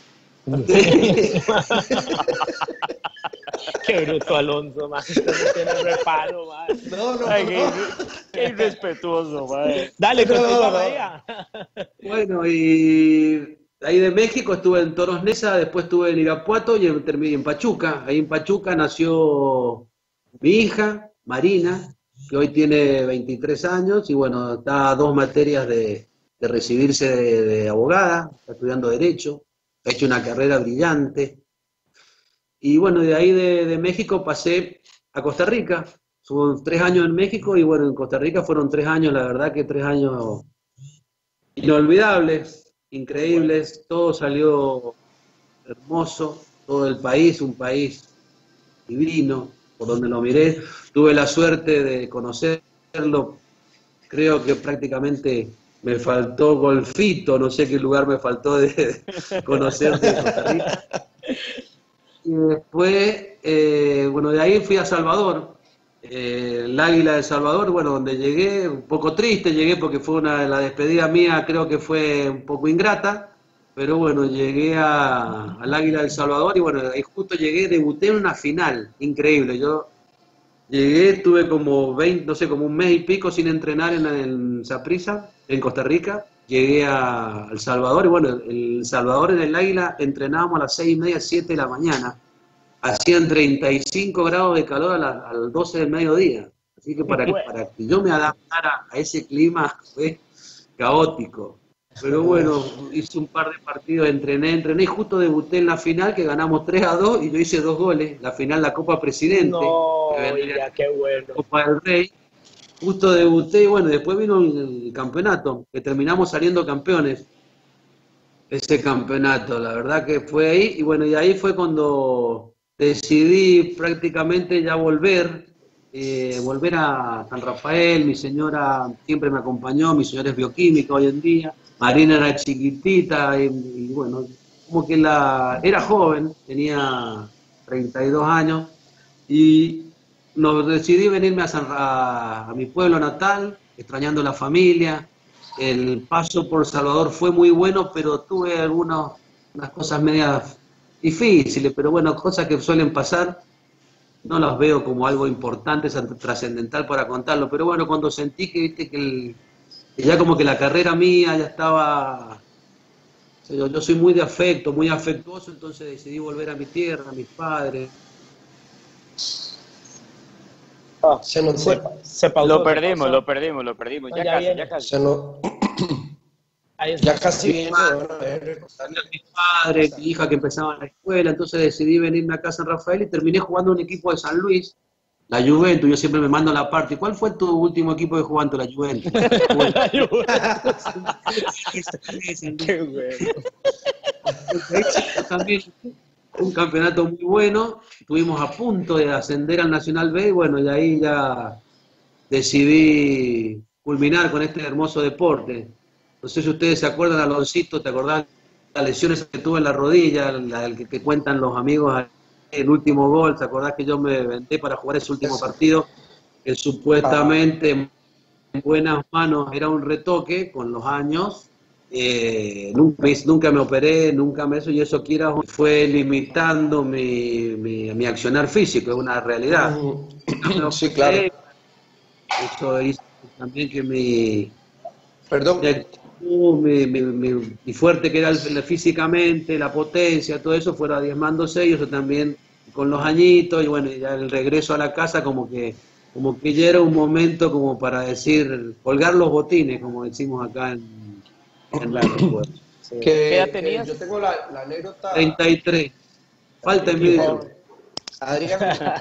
Qué bruto Alonso, man. No tiene reparo, man. No, no, Ay, no. Qué, qué irrespetuoso, man. Dale, no, continúa, no. María. Bueno, y ahí de México estuve en Toros Neza, después estuve en Irapuato y en, en Pachuca. Ahí en Pachuca nació mi hija, Marina, que hoy tiene veintitrés años y bueno, está a dos materias de, de recibirse de, de abogada, está estudiando Derecho, ha hecho una carrera brillante. Y bueno, de ahí de, de México pasé a Costa Rica, son tres años en México y bueno, en Costa Rica fueron tres años, la verdad que tres años inolvidables, increíbles, todo salió hermoso, todo el país, un país divino, por donde lo miré, tuve la suerte de conocerlo, creo que prácticamente me faltó Golfito, no sé qué lugar me faltó de, de conocer de Costa Rica. Y después, eh, bueno, de ahí fui a Salvador, eh, el Águila de Salvador, bueno, donde llegué, un poco triste, llegué porque fue una, la despedida mía, creo que fue un poco ingrata, pero bueno, llegué a, al Águila del Salvador y bueno, ahí justo llegué, debuté en una final, increíble, yo llegué, tuve como veinte, no sé, como un mes y pico sin entrenar en, en Saprissa, en Costa Rica, llegué a El Salvador y bueno, El Salvador en el Águila entrenábamos a las seis y media, siete de la mañana, hacían treinta y cinco grados de calor a las al doce del mediodía, así que para, para que yo me adaptara a ese clima fue caótico. Pero bueno, hice un par de partidos, entrené, entrené y justo debuté en la final que ganamos tres a dos y yo hice dos goles, la final la Copa Presidente. No, ya, qué bueno. Copa del Rey, justo debuté y bueno, después vino el, el campeonato, que terminamos saliendo campeones. Ese campeonato, la verdad que fue ahí y bueno, y ahí fue cuando decidí prácticamente ya volver, eh, volver a San Rafael, mi señora siempre me acompañó, mi señora es bioquímica hoy en día. Marina era chiquitita y, y bueno, como que la era joven, tenía treinta y dos años y nos decidí venirme a, San, a, a mi pueblo natal, extrañando la familia. El paso por Salvador fue muy bueno, pero tuve algunas unas cosas medias difíciles, pero bueno, cosas que suelen pasar. No las veo como algo importante, trascendental para contarlo, pero bueno, cuando sentí que, viste, que el... Y ya como que la carrera mía ya estaba, Yo, yo soy muy de afecto, muy afectuoso, entonces decidí volver a mi tierra, a mis padres. Oh, Se nos se, fue. se pausó, Lo perdimos, se pausó. lo perdimos, lo perdimos. No, Ya, ya casi, viene. ya casi. Se nos, Ahí está. ya casi viene. Bueno, a ver, Mi padre, mi hija que empezaba en la escuela, entonces decidí venirme a casa en Rafael y terminé jugando en un equipo de San Luis, la Juventus. Yo siempre me mando la parte. ¿Cuál fue tu último equipo que jugaste, la Juventus? Qué bueno. También un campeonato muy bueno, estuvimos a punto de ascender al Nacional B y bueno, y ahí ya decidí culminar con este hermoso deporte. No sé si ustedes se acuerdan, Aloncito, ¿te acordás las lesiones que tuve en la rodilla, la, el que, que cuentan los amigos, el último gol? ¿Te acordás que yo me vendé para jugar ese último partido? Que supuestamente en buenas manos era un retoque con los años. Eh, nunca, nunca me operé, nunca me eso, y eso quiera fue limitando mi, mi, mi accionar físico, es una realidad. Uh, sí, claro. Eso hizo también que mi, Perdón. mi, mi, mi, mi fuerte que era el, físicamente, la potencia, todo eso fuera diezmándose, y eso también con los añitos, y bueno, ya el regreso a la casa como que como que ya era un momento como para decir, colgar los botines, como decimos acá en en la sí. que, ¿Qué edad tenías? Eh, yo tengo la, la anécdota. treinta y tres. Falta en vídeo. Adrián,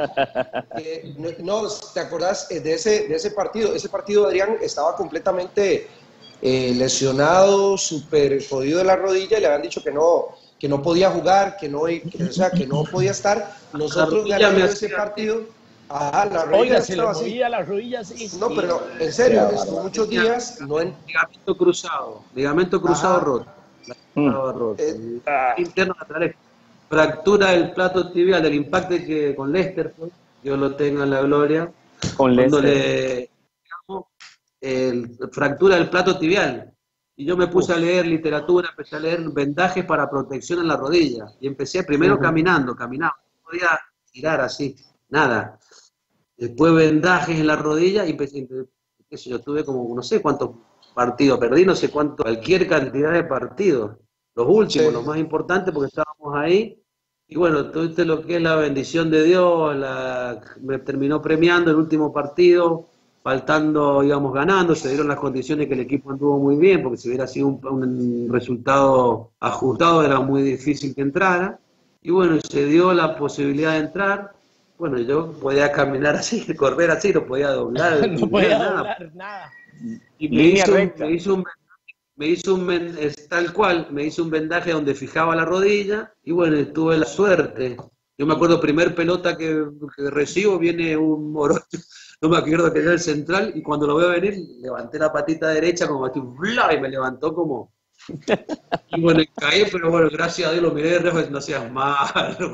eh, no, ¿te acordás de ese, de ese partido? Ese partido, Adrián, estaba completamente eh, lesionado, súper jodido de la rodilla, y le habían dicho que no, que no podía jugar, que no, que, o sea, que no podía estar. Nosotros ganamos ese partido. Ah, la rodilla Oiga, se le estaba así. movía la rodilla así. No, pero en serio, estuvo muchos días. No en... Ligamento cruzado, ligamento cruzado Ajá. roto. Mm. roto. Eh, Ah, Interno lateral. Fractura del plato tibial, del impacto que con Lester, pues, Dios lo tenga en la gloria. con Cuando Lester. le digamos, el, fractura del plato tibial. Y yo me puse a leer literatura, empecé a leer vendajes para protección en la rodilla. Y empecé primero uh-huh. caminando, caminaba. No podía tirar así, nada. Después vendajes en la rodilla y empecé, qué sé yo, tuve como no sé cuántos partidos, perdí no sé cuánto, cualquier cantidad de partidos. Los últimos, sí. Los más importantes porque estábamos ahí. Y bueno, todo esto lo que es la bendición de Dios, la, me terminó premiando el último partido, faltando, íbamos ganando, se dieron las condiciones que el equipo anduvo muy bien, porque si hubiera sido un, un resultado ajustado era muy difícil que entrara. Y bueno, se dio la posibilidad de entrar. Bueno, yo podía caminar así, correr así, no podía doblar. No podía nada. doblar nada. Y me hizo, me hizo un me hizo un es tal cual, me hizo un vendaje donde fijaba la rodilla y bueno, tuve la suerte. Yo me acuerdo, primer pelota que, que recibo, viene un morocho, no me acuerdo que era el central, y cuando lo veo venir, levanté la patita derecha como así, y me levantó como... Y bueno, caí, pero bueno, gracias a Dios lo miré de reojo, no seas malo.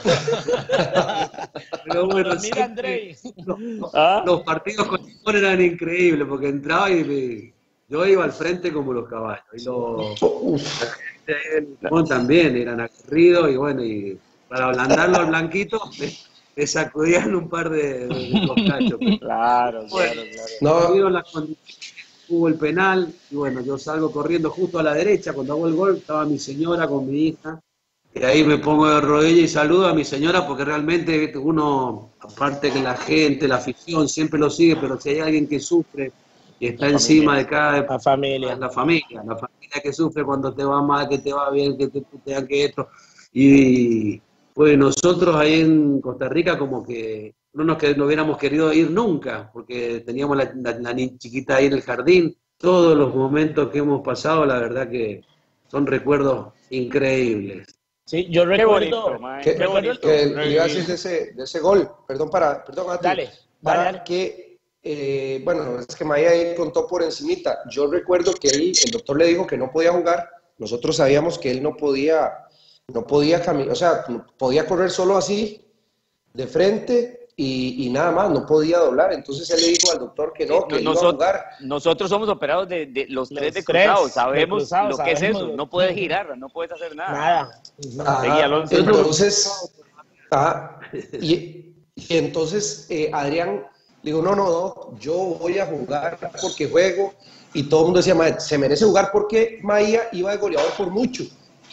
Pero bueno, sí, mira, Andrés. Los, ¿Ah? los partidos con Simón eran increíbles, porque entraba y me, yo iba al frente como los caballos. Y los, la gente de Simón también eran aguerridos, y bueno, y para ablandarlo al blanquito, me, me sacudían un par de, de, de los cachos. Claro, bueno, claro, claro. No, las condiciones. Hubo el penal, y bueno, yo salgo corriendo justo a la derecha, cuando hago el gol estaba mi señora con mi hija, y ahí me pongo de rodillas y saludo a mi señora, porque realmente uno, aparte que la gente, la afición, siempre lo sigue, pero si hay alguien que sufre y está la encima familia. de cada... La familia. La familia, la familia que sufre cuando te va mal, que te va bien, que te putean, que esto, y pues nosotros ahí en Costa Rica como que... no nos que no hubiéramos querido ir nunca, porque teníamos la, la, la chiquita ahí en el jardín. Todos los momentos que hemos pasado, la verdad que son recuerdos increíbles. Sí, yo recuerdo... Qué bonito, que, que le iba a decir de ese, de ese gol, perdón, para, perdón a ti, dale, para dale. que, eh, bueno, es que Maya ahí contó por encimita. Yo recuerdo que él, el doctor le dijo que no podía jugar, nosotros sabíamos que él no podía, no podía caminar, o sea, podía correr solo así, de frente, Y, y nada más, no podía doblar. Entonces él le dijo al doctor que no, que nosotros, iba a jugar. Nosotros somos operados de, de los, los tres de tres cruzado, sabemos de cruzado, lo sabemos que es eso, de... no puedes girar, no puedes hacer nada. Nada. Ajá, entonces, ajá, y, y entonces eh, Adrián le dijo, no, no, no, yo voy a jugar porque juego, y todo el mundo decía, se merece jugar porque Maía iba de goleador por mucho.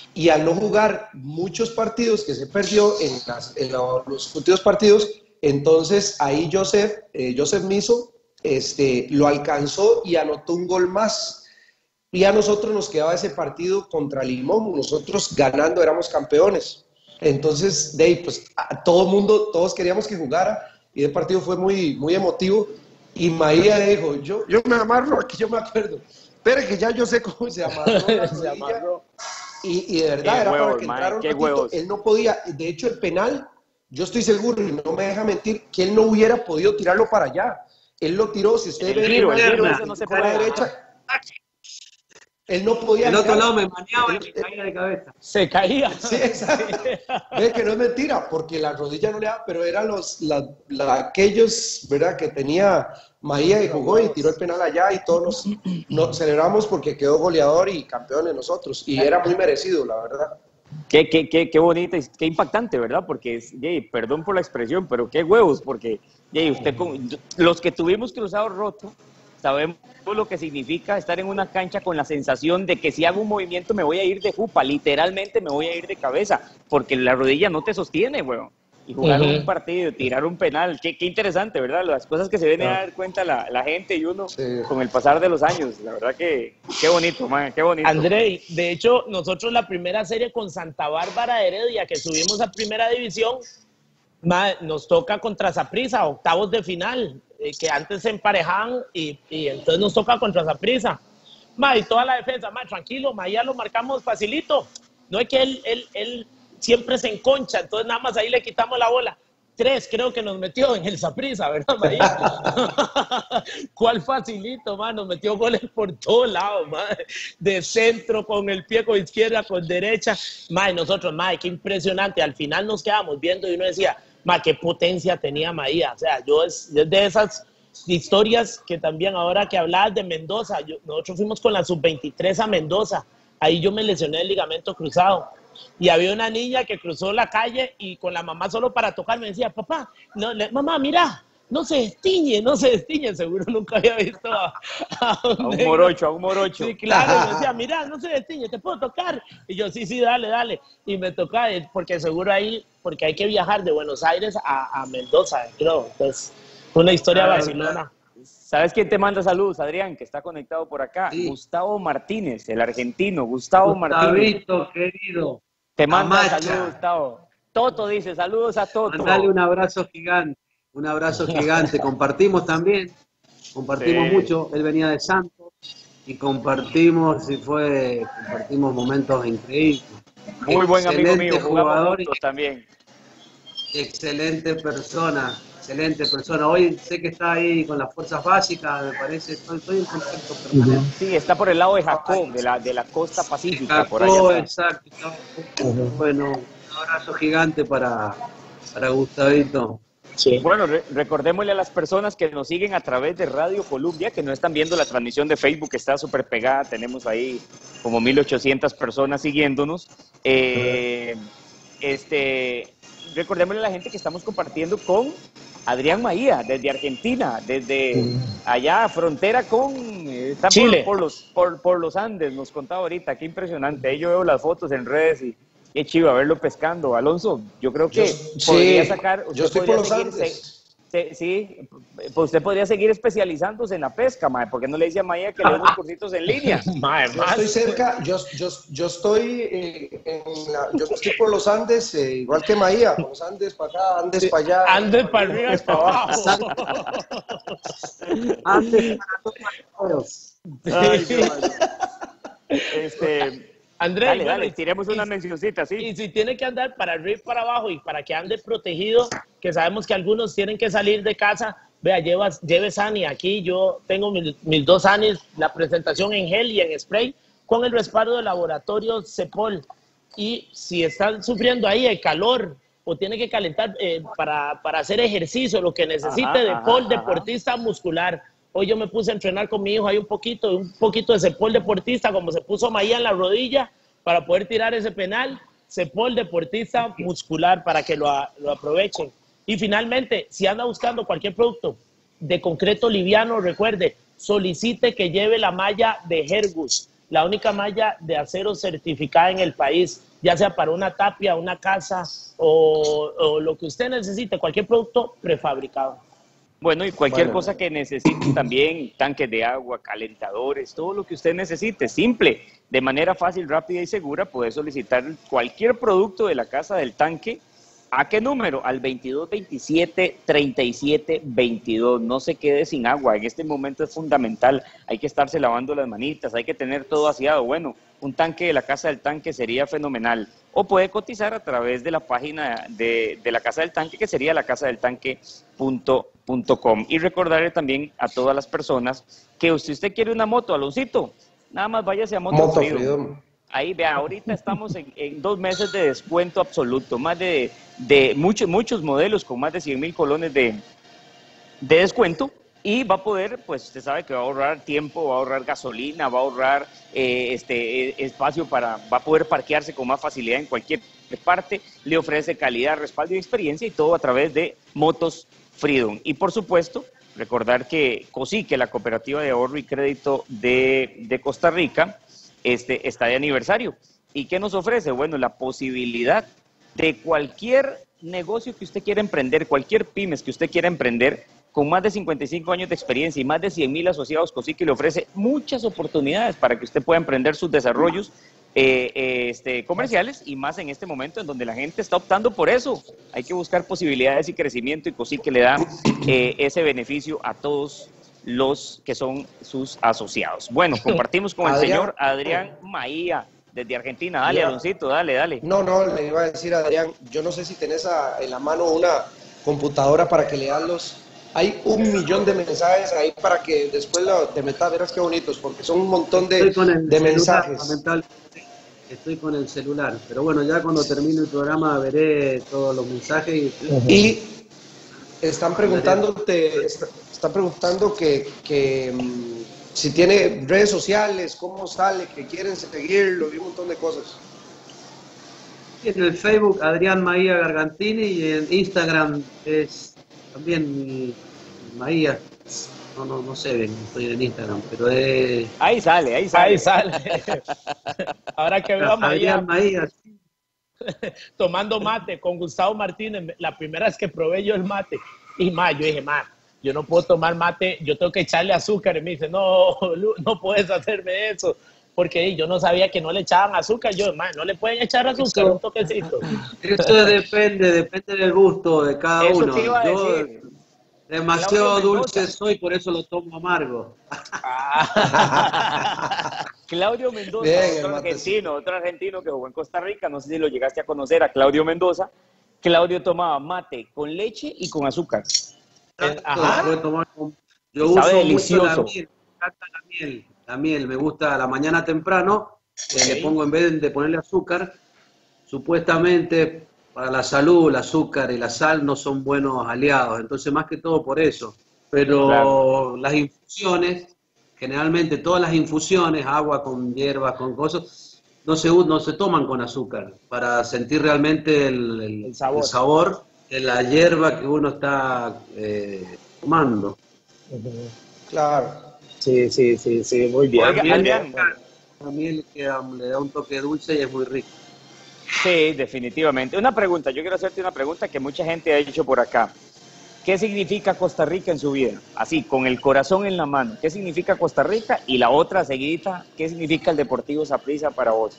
y al no jugar muchos partidos que se perdió en, las, en la, los últimos partidos, entonces ahí Joseph, eh, Joseph Miso este, lo alcanzó y anotó un gol más. Y a nosotros nos quedaba ese partido contra Limón, nosotros ganando éramos campeones. Entonces, de ahí, pues a todo el mundo, todos queríamos que jugara y el partido fue muy, muy emotivo. Y Maía dijo, yo, yo me amarro, aquí yo me acuerdo. Pero que ya yo sé cómo se amarró la Se amarró. Y, y de verdad Qué era huevos, para que entrara un qué ratito. huevos. Él no podía, de hecho el penal, yo estoy seguro y no me deja mentir, que él no hubiera podido tirarlo para allá. Él lo tiró, si usted ve El giro, el giro, penal, eso no se con la puede. derecha, él no podía. El otro girar. lado me maneaba y me caía de cabeza. Se caía. Sí, exacto. Ve que no es mentira, porque la rodilla no le da, pero eran los, la, la- aquellos, ¿verdad? Que tenía Maía y jugó y tiró el penal allá y todos nos, nos celebramos porque quedó goleador y campeones nosotros. Y era muy merecido, la verdad. Qué, qué, qué, qué bonito y qué impactante, ¿verdad? Porque, es, yey, perdón por la expresión, pero qué huevos, porque yey, usted, con- los que tuvimos cruzado roto, sabemos lo que significa estar en una cancha con la sensación de que si hago un movimiento me voy a ir de jupa, literalmente me voy a ir de cabeza, porque la rodilla no te sostiene, huevón. Y jugar Ujú. un partido, tirar un penal, qué, qué interesante, ¿verdad? Las cosas que se viene a dar cuenta la, la gente y uno Sí. con el pasar de los años. La verdad que qué bonito, man, qué bonito. André, de hecho, nosotros la primera serie con Santa Bárbara Heredia, que subimos a primera división, ma, nos toca contra Saprissa, octavos de final, eh, que antes se emparejaban y, y entonces nos toca contra Saprissa. Ma, y toda la defensa, ma, tranquilo, ma, ya lo marcamos facilito. No es que él, él, él siempre se enconcha, entonces nada más ahí le quitamos la bola. Tres creo que nos metió en el Saprissa, ¿verdad, María? ¿Cuál facilito, man? Nos metió goles por todos lados, man. De centro, con el pie, con izquierda, con derecha. Man, nosotros, man, qué impresionante. Al final nos quedamos viendo y uno decía, man, qué potencia tenía Maía. O sea, yo es, es de esas historias que también ahora que hablabas de Mendoza, yo, nosotros fuimos con la sub veintitrés a Mendoza. Ahí yo me lesioné el ligamento cruzado. Y había una niña que cruzó la calle y con la mamá solo para tocar me decía, papá, no, le, mamá, mira, no se destiñe, no se destiñe. Seguro nunca había visto a, a un, A un negro. morocho, a un morocho. Sí, claro, me decía, mira, no se destiñe, ¿te puedo tocar? Y yo, sí, sí, dale, dale. Y me tocaba, porque seguro ahí, porque hay que viajar de Buenos Aires a, a Mendoza, creo. Entonces, fue una historia Ah, vacilona. ¿Sabes quién te manda saludos, Adrián, que está conectado por acá? Sí. Gustavo Martínez, el argentino. Gustavo Martínez. Gustavito, querido. Te manda Amacha. saludos, Gustavo. Toto dice, saludos a Toto. Mandale un abrazo gigante. Un abrazo gigante. Compartimos también. Compartimos Sí. mucho. Él venía de Santos y compartimos y fue compartimos momentos increíbles. Muy buen amigo Excelente mío, jugamos jugador y juntos también. excelente persona. Excelente persona. Hoy sé que está ahí con las fuerzas básicas, me parece. Estoy, estoy en contacto permanente. Sí, está por el lado de Jacob, de la, de la costa pacífica. Por allá Jacob, está. exacto. Bueno, un abrazo gigante para, para Gustavito. Sí. Bueno, re- recordémosle a las personas que nos siguen a través de Radio Colombia, que no están viendo la transmisión de Facebook, que está súper pegada, tenemos ahí como mil ochocientas personas siguiéndonos. Eh, este, recordémosle a la gente que estamos compartiendo con Adrián Maía, desde Argentina, desde allá, frontera con... eh, Está por, Chile. por los, por, por los Andes, nos contaba ahorita, qué impresionante. Ahí yo veo las fotos en redes y qué chivo verlo pescando. Alonso, yo creo que Yo- podría sí, sacar... usted yo estoy podría por los seguir- Andes. se- sí, pues usted podría seguir especializándose en la pesca, mae, porque no le dice a Maía que le dé unos cursitos en línea. Mae, Yo más. estoy cerca, yo, yo, yo estoy eh, en la, yo estoy por los Andes, eh, igual que Maía, los Andes para acá, Andes para allá. Andes para arriba y para abajo. Antes para todos. Ay, qué mal. Este, André, dale, bueno, dale, y- tiremos una mencioncita, sí. Y si tiene que andar para arriba y para abajo y para que ande protegido, que sabemos que algunos tienen que salir de casa, vea, llevas, lleve Sani. Aquí yo tengo mis, mis dos Sanis, la presentación en gel y en spray, con el respaldo del laboratorio Cepol. Y si están sufriendo ahí el calor o tiene que calentar eh, para, para hacer ejercicio, lo que necesite Ajá, de ajá, Pol, ajá. deportista muscular. Hoy yo me puse a entrenar con mi hijo ahí un poquito, un poquito de Cepol deportista, como se puso Maía en la rodilla, para poder tirar ese penal. Cepol deportista muscular, para que lo, a- lo aprovechen. Y finalmente, si anda buscando cualquier producto de concreto liviano, recuerde, solicite que lleve la malla de Hergus. la única malla de acero certificada en el país, ya sea para una tapia, una casa o, o lo que usted necesite, cualquier producto prefabricado. Bueno, y cualquier Bueno. cosa que necesite también, tanques de agua, calentadores, todo lo que usted necesite, simple, de manera fácil, rápida y segura, puede solicitar cualquier producto de la Casa del Tanque. ¿A qué número? Al veintidós veintisiete treinta y siete veintidós. No se quede sin agua. En este momento es fundamental. Hay que estarse lavando las manitas, hay que tener todo aseado. Bueno, un tanque de la Casa del Tanque sería fenomenal. O puede cotizar a través de la página de, de la Casa del Tanque, que sería la casa del tanque punto com. Y recordarle también a todas las personas que si usted quiere una moto, Aloncito, nada más váyase a Moto, Moto Freedom. Freedom. Ahí, vea, ahorita estamos en, en dos meses de descuento absoluto, más de, de muchos, muchos modelos con más de cien mil colones de, de descuento, y va a poder, pues usted sabe que va a ahorrar tiempo, va a ahorrar gasolina, va a ahorrar eh, este, eh, espacio para, va a poder parquearse con más facilidad en cualquier parte, le ofrece calidad, respaldo y experiencia, y todo a través de Motos Freedom. Y por supuesto, recordar que COSIC, la Cooperativa de Ahorro y Crédito de, de Costa Rica, Este, está de aniversario. ¿Y qué nos ofrece? Bueno, la posibilidad de cualquier negocio que usted quiera emprender, cualquier pymes que usted quiera emprender, con más de cincuenta y cinco años de experiencia y más de cien mil asociados, COSIC le ofrece muchas oportunidades para que usted pueda emprender sus desarrollos eh, eh, este, comerciales, y más en este momento en donde la gente está optando por eso. Hay que buscar posibilidades y crecimiento, y COSIC le da eh, ese beneficio a todos los que son sus asociados. Bueno, compartimos con el Adrián. señor Adrián Maía desde Argentina. Dale, Ya. Aloncito, dale, dale. No, no, le iba a decir, Adrián, yo no sé si tenés a- en la mano una computadora para que leas los... Hay un millón de mensajes ahí para que después lo, te metas, verás qué bonitos, porque son un montón de, Estoy con el de celular, mensajes. lamentablemente. Estoy con el celular, pero bueno, ya cuando termine el programa veré todos los mensajes y Y están preguntándote, est- están preguntando que, que mm, si tiene redes sociales, cómo sale, que quieren seguirlo y un montón de cosas. en el Facebook Adrián Maía Gargantini, y en Instagram es también mi- Maía. No, no, no sé bien, estoy en Instagram, pero es Ahí sale, ahí sale. Ahí sale. Ahora que veo a María Adrián Maía. tomando mate con Gustavo Martínez, la primera vez que probé yo el mate, y más, yo dije, más, yo no puedo tomar mate, yo tengo que echarle azúcar. Y me dice, no, Lu, no puedes hacerme eso, porque yo no sabía que no le echaban azúcar. Yo, más, no le pueden echar azúcar, Eso- un toquecito. Eso depende, depende del gusto de cada Eso uno. te iba a Yo decir. demasiado Claudio dulce Mendoza. soy, por eso lo tomo amargo. Claudio Mendoza, Bien, el otro matecito. argentino, otro argentino que jugó en Costa Rica, no sé si lo llegaste a conocer, a Claudio Mendoza. Claudio tomaba mate con leche y con azúcar. Ajá. Puedo tomar con- Yo Y sabe uso delicioso. mucho la miel, me encanta la miel, la miel, me gusta a la mañana temprano, eh, le Ok. pongo, en vez de ponerle azúcar, supuestamente para la salud el azúcar y la sal no son buenos aliados, entonces más que todo por eso. Pero Claro. las infusiones, generalmente todas las infusiones, agua con hierbas, con cosas, no se, u- no se toman con azúcar, para sentir realmente el, el- El sabor. el sabor de la hierba que uno está eh, tomando. Claro. Sí, sí, sí, sí, muy bien. Oiga, muy bien. Adrián. La miel que um, le da un toque dulce y es muy rico. Sí, definitivamente. Una pregunta, yo quiero hacerte una pregunta que mucha gente ha hecho por acá. ¿Qué significa Costa Rica en su vida? Así, con el corazón en la mano. ¿Qué significa Costa Rica? Y la otra seguidita, ¿qué significa el Deportivo Saprissa para vos?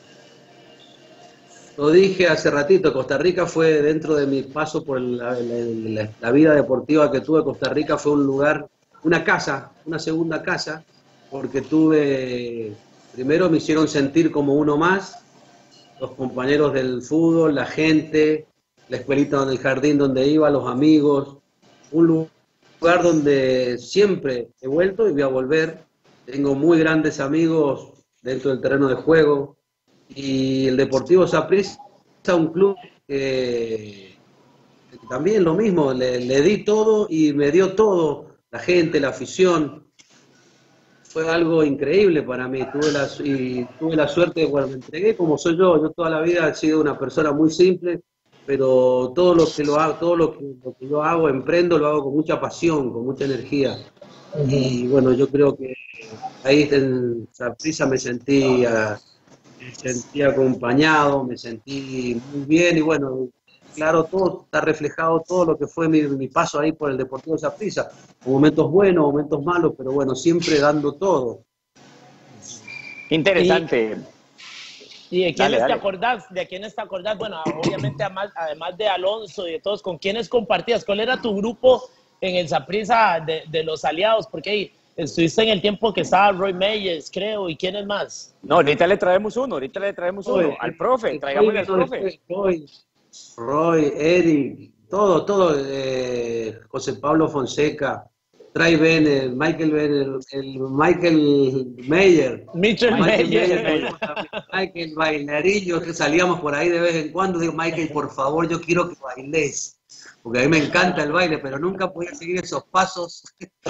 Lo dije hace ratito, Costa Rica fue dentro de mi paso por la, la- la- la vida deportiva que tuve. Costa Rica fue un lugar, una casa, una segunda casa, porque tuve, primero me hicieron sentir como uno más, los compañeros del fútbol, la gente, la escuelita donde el jardín donde iba, los amigos, un lugar donde siempre he vuelto y voy a volver. Tengo muy grandes amigos dentro del terreno de juego, y el Deportivo Saprissa, un club que también lo mismo, le, le di todo y me dio todo, la gente, la afición. Fue algo increíble para mí, tuve la, y tuve la suerte, bueno, me entregué como soy yo, yo toda la vida he sido una persona muy simple, pero todo lo que lo hago, todo lo que, lo que yo hago, emprendo, lo hago con mucha pasión, con mucha energía. Y bueno, yo creo que ahí en Saprissa me sentía, me sentí acompañado, me sentí muy bien y bueno, claro, todo está reflejado, todo lo que fue mi, mi paso ahí por el Deportivo Saprissa. Momentos buenos, momentos malos, pero bueno, siempre dando todo. Interesante. ¿Y de quiénes Dale, dale. te acordás? ¿De quiénes te acordás? Bueno, obviamente además, además de Alonso y de todos, ¿con quiénes compartías? ¿Cuál era tu grupo en el Saprissa de, de los aliados? Porque hey, estuviste en el tiempo que estaba Roy Meyers, creo, ¿y quiénes más? No, ahorita le traemos uno, ahorita le traemos uno. Roy, Al profe, el- traigámosle al Roy, profe. Roy, Roy, Eric, todo, todo, eh, José Pablo Fonseca, Trey Bennett, Michael Bennett, el Michael Meyer, Mitchell Michael Meyer. Meyer, Michael Bailarillo, que salíamos por ahí de vez en cuando, digo, Michael, por favor, yo quiero que bailes, porque a mí me encanta el baile, pero nunca podía seguir esos pasos.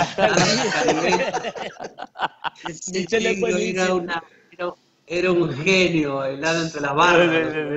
Ese Mitchell es niño era, buenísimo. una, era, era un genio bailando entre las barras.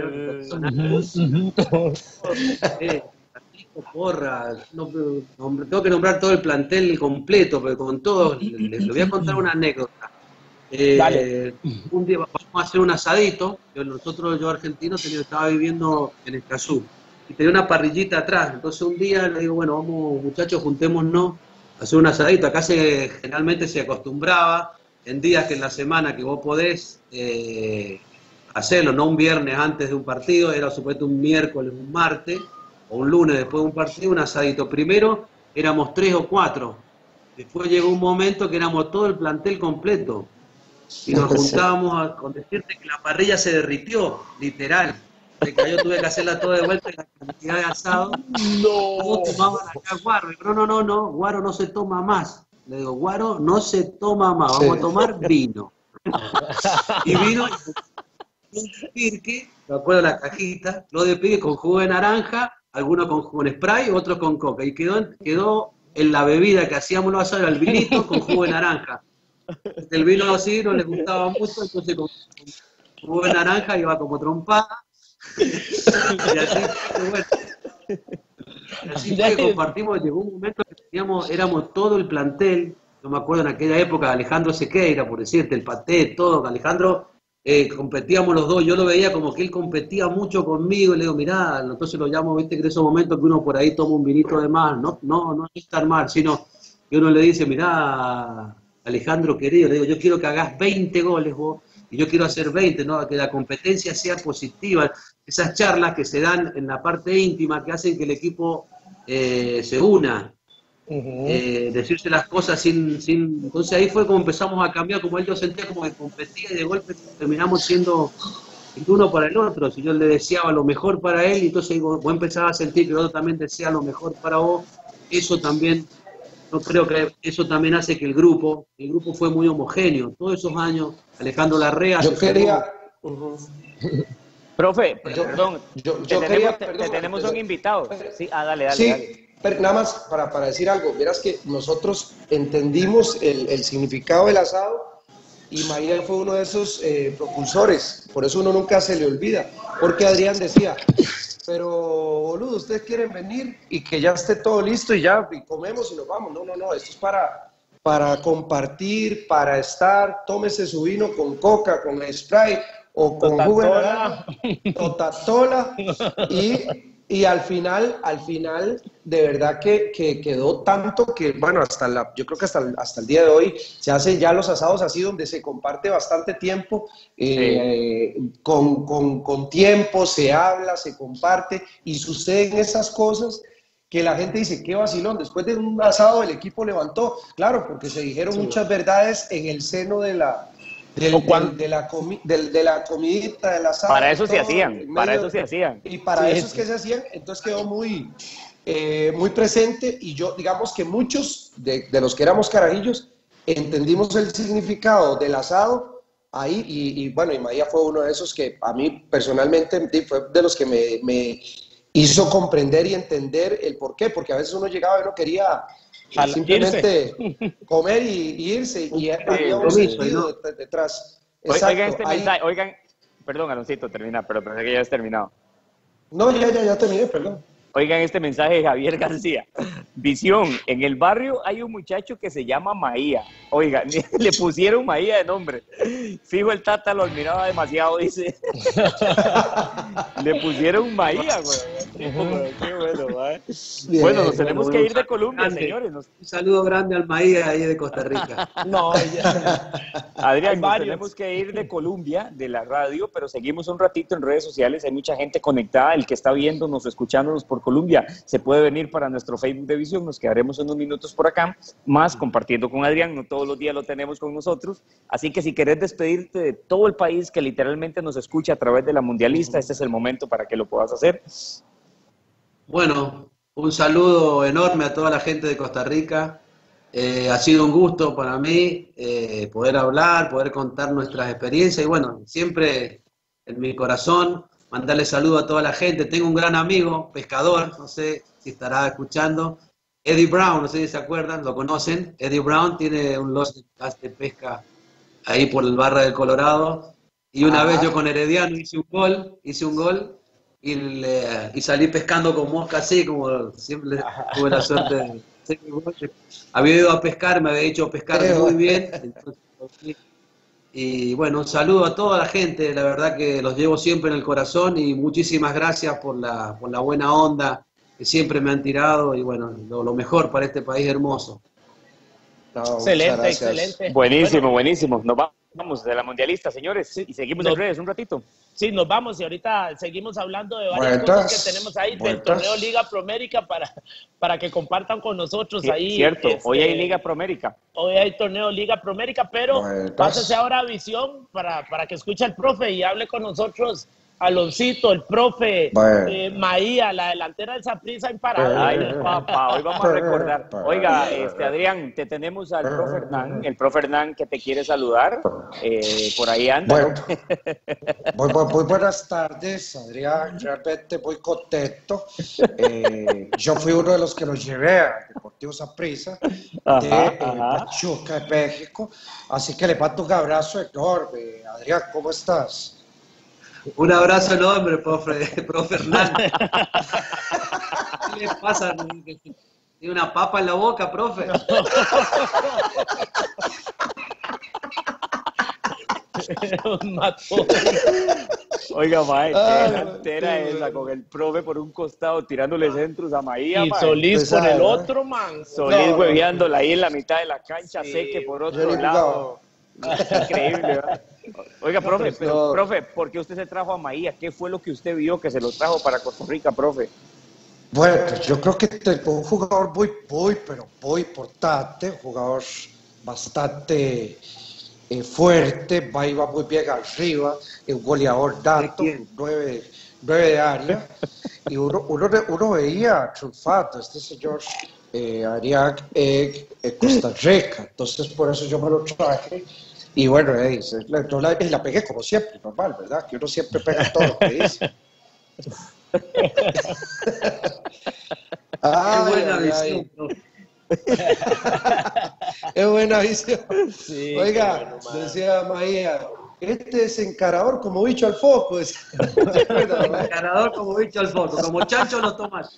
Eh, Francisco Porra, no, no, tengo que nombrar todo el plantel completo, pero con todos les, les voy a contar una anécdota. Eh, Dale. Un día vamos a hacer un asadito. Yo, nosotros, yo argentino, tenía, estaba viviendo en Escazú y tenía una parrillita atrás. Entonces un día le digo, bueno, vamos muchachos, juntémonos a hacer un asadito. Acá se, generalmente se acostumbraba en días que en la semana que vos podés eh, hacerlo, no un viernes antes de un partido, era supuesto un miércoles, un martes o un lunes después de un partido, un asadito. Primero éramos tres o cuatro, después llegó un momento que éramos todo el plantel completo y nos juntábamos a, con decirte que la parrilla se derritió, literal. Se cayó, tuve que hacerla toda de vuelta en la cantidad de asado. Todos tomaban acá guaro. Y no, no, no, no, guaro no se toma más. Le digo, guaro no se toma más, vamos sí. a tomar vino. Y vino un pirque, me acuerdo la cajita, lo de pirque con jugo de naranja, algunos con, con spray, otros con coca. Y quedó, quedó en la bebida que hacíamos los asados, el vinito con jugo de naranja. El vino así no les gustaba mucho, entonces con, con jugo de naranja iba como trompada. Y así, bueno, así fue que compartimos. Llegó un momento que teníamos, éramos todo el plantel. No me acuerdo en aquella época, Alejandro Sequeira, por decirte, el Paté, todo. Alejandro, eh, competíamos los dos. Yo lo veía como que él competía mucho conmigo. Y le digo, mirá, entonces lo llamo, viste, que en esos momentos que uno por ahí toma un vinito de más, no, no, no es estar mal, sino que uno le dice, mirá, Alejandro querido, le digo, yo quiero que hagas veinte goles vos. Y yo quiero hacer veinte, ¿no? Que la competencia sea positiva. Esas charlas que se dan en la parte íntima que hacen que el equipo eh, se una. Uh-huh. eh, decirse las cosas sin, sin... Entonces ahí fue como empezamos a cambiar, como él yo sentía como que competía y de golpe terminamos siendo el uno para el otro. Si yo le deseaba lo mejor para él, y entonces vos, vos empezabas a sentir que el otro también desea lo mejor para vos, eso también... Yo creo que eso también hace que el grupo, el grupo fue muy homogéneo. Todos esos años, Alejandro Larrea... Yo quería... Uh-huh. Profe, yo, perdón, yo, yo te, quería, tenemos, te, perdón, te tenemos perdón. un invitado. Sí, ah, dale, dale. Sí, dale. Pero nada más para, para decir algo. Verás que nosotros entendimos el, el significado del asado y María fue uno de esos eh, propulsores. Por eso uno nunca se le olvida. Porque Adrián decía... Pero, boludo, ustedes quieren venir y que ya esté todo listo y ya y comemos y nos vamos. No, no, no, esto es para, para compartir, para estar. Tómese su vino con coca, con spray o con jugo de naranja, Totatola. Y, y al final, al final, de verdad que, que quedó tanto que, bueno, hasta la, yo creo que hasta el, hasta el día de hoy se hacen ya los asados así donde se comparte bastante tiempo, eh, sí. con, con, con tiempo, se habla, se comparte y suceden esas cosas que la gente dice, qué vacilón, después de un asado el equipo levantó, claro, porque se dijeron sí. muchas verdades en el seno de la... Del, del, de, la comi, del, de la comidita, del asado. Para eso se hacían, para eso se hacían. Y para sí, eso es que se hacían, entonces quedó muy, eh, muy presente y yo, digamos que muchos de, de los que éramos carajillos entendimos el significado del asado ahí y, y bueno, y María fue uno de esos que a mí personalmente fue de los que me, me hizo comprender y entender el por qué, porque a veces uno llegaba y no quería... simplemente irse. comer y, y irse y había un sentido detrás. Exacto. Oigan este Ahí... mensaje, oigan, perdón Aloncito, termina, pero pensé que ya has terminado. No, ya, ya, ya terminé, perdón. Oigan este mensaje de Javier García. Visión, en el barrio hay un muchacho que se llama Maía. Oigan, le pusieron Maía de nombre. Fijo, el Tata lo admiraba demasiado, dice. Le pusieron Maía, güey. Uh-huh. Qué bueno, güey. Bien, bueno, nos tenemos bueno, que ir de Colombia, grande. Señores. Nos... Un saludo grande al Maía ahí de Costa Rica. No, ya. Adrián, nos tenemos que ir de Colombia, de la radio, pero seguimos un ratito en redes sociales. Hay mucha gente conectada. El que está viéndonos o escuchándonos por Colombia se puede venir para nuestro Facebook de Visión. Nos quedaremos unos minutos por acá, más compartiendo con Adrián. No todos los días lo tenemos con nosotros. Así que si querés despedirte de todo el país que literalmente nos escucha a través de la Mundialista, este es el momento para que lo puedas hacer. Bueno, un saludo enorme a toda la gente de Costa Rica. Eh, ha sido un gusto para mí eh, poder hablar, poder contar nuestras experiencias y bueno, siempre en mi corazón mandarle saludo a toda la gente. Tengo un gran amigo, pescador, no sé si estará escuchando, Eddie Brown, no sé si se acuerdan, lo conocen. Eddie Brown tiene un lost de pesca ahí por el Barra del Colorado y una ah. vez yo con Herediano hice un gol, hice un gol y, le, y salí pescando con mosca así, como siempre tuve la suerte de... Había ido a pescar, me había hecho pescar muy bien. Entonces, y bueno, un saludo a toda la gente, la verdad que los llevo siempre en el corazón y muchísimas gracias por la, por la buena onda que siempre me han tirado y bueno, lo, lo mejor para este país hermoso. No, excelente, excelente. Buenísimo, bueno. buenísimo. Nos vamos de la Mundialista, señores, sí, y seguimos nos, en redes un ratito. Sí, nos vamos y ahorita seguimos hablando de varias Buenas. cosas que tenemos ahí Buenas. del torneo Liga Promérica para, para que compartan con nosotros sí, ahí. Cierto, este, hoy hay Liga Promérica. Hoy hay torneo Liga Promérica, pero Buenas. pásese ahora a Visión para, para que escuche al profe y hable con nosotros. Aloncito, el profe, bueno. eh, Maía, la delantera del Saprissa imparable. Ay, papá, hoy vamos a recordar. Oiga, este, Adrián, te tenemos al profe Hernán, el profe Hernán que te quiere saludar. Eh, por ahí anda. Bueno, muy, muy, muy buenas tardes, Adrián. Realmente muy contento. Eh, yo fui uno de los que los llevé a Deportivo Saprissa de eh, Pachuca, de México. Así que le mando un abrazo enorme. Adrián, ¿cómo estás? Un abrazo enorme, profe, profe Hernán. ¿Qué le pasa? ¿Tiene una papa en la boca, profe? Oiga, mae, qué delantera esa, con el profe por un costado tirándole centros a Maía, y mae. Solís por el otro, man. Solís no, hueveándola ahí en la mitad de la cancha, sí, Seque por otro lado. Increíble, ¿verdad? Oiga, profe, pero, profe, ¿por qué usted se trajo a Maía? ¿Qué fue lo que usted vio que se lo trajo para Costa Rica, profe? Bueno, pues yo creo que tengo un jugador muy, muy, pero muy importante, un jugador bastante eh, fuerte, va, iba muy bien arriba, un goleador nato, nueve, nueve de área, y uno, uno, uno veía triunfando este señor eh, Adrián eh, en Costa Rica, entonces por eso yo me lo traje. Y bueno, eh, la, la, la pegué como siempre, normal, ¿verdad? Que uno siempre pega todo lo que dice. Ay, qué buena visión. Qué buena visión. Sí, Oiga, bueno, decía Maía, este es encarador como bicho al foco. Encarador como bicho al foco, como chancho los tomates.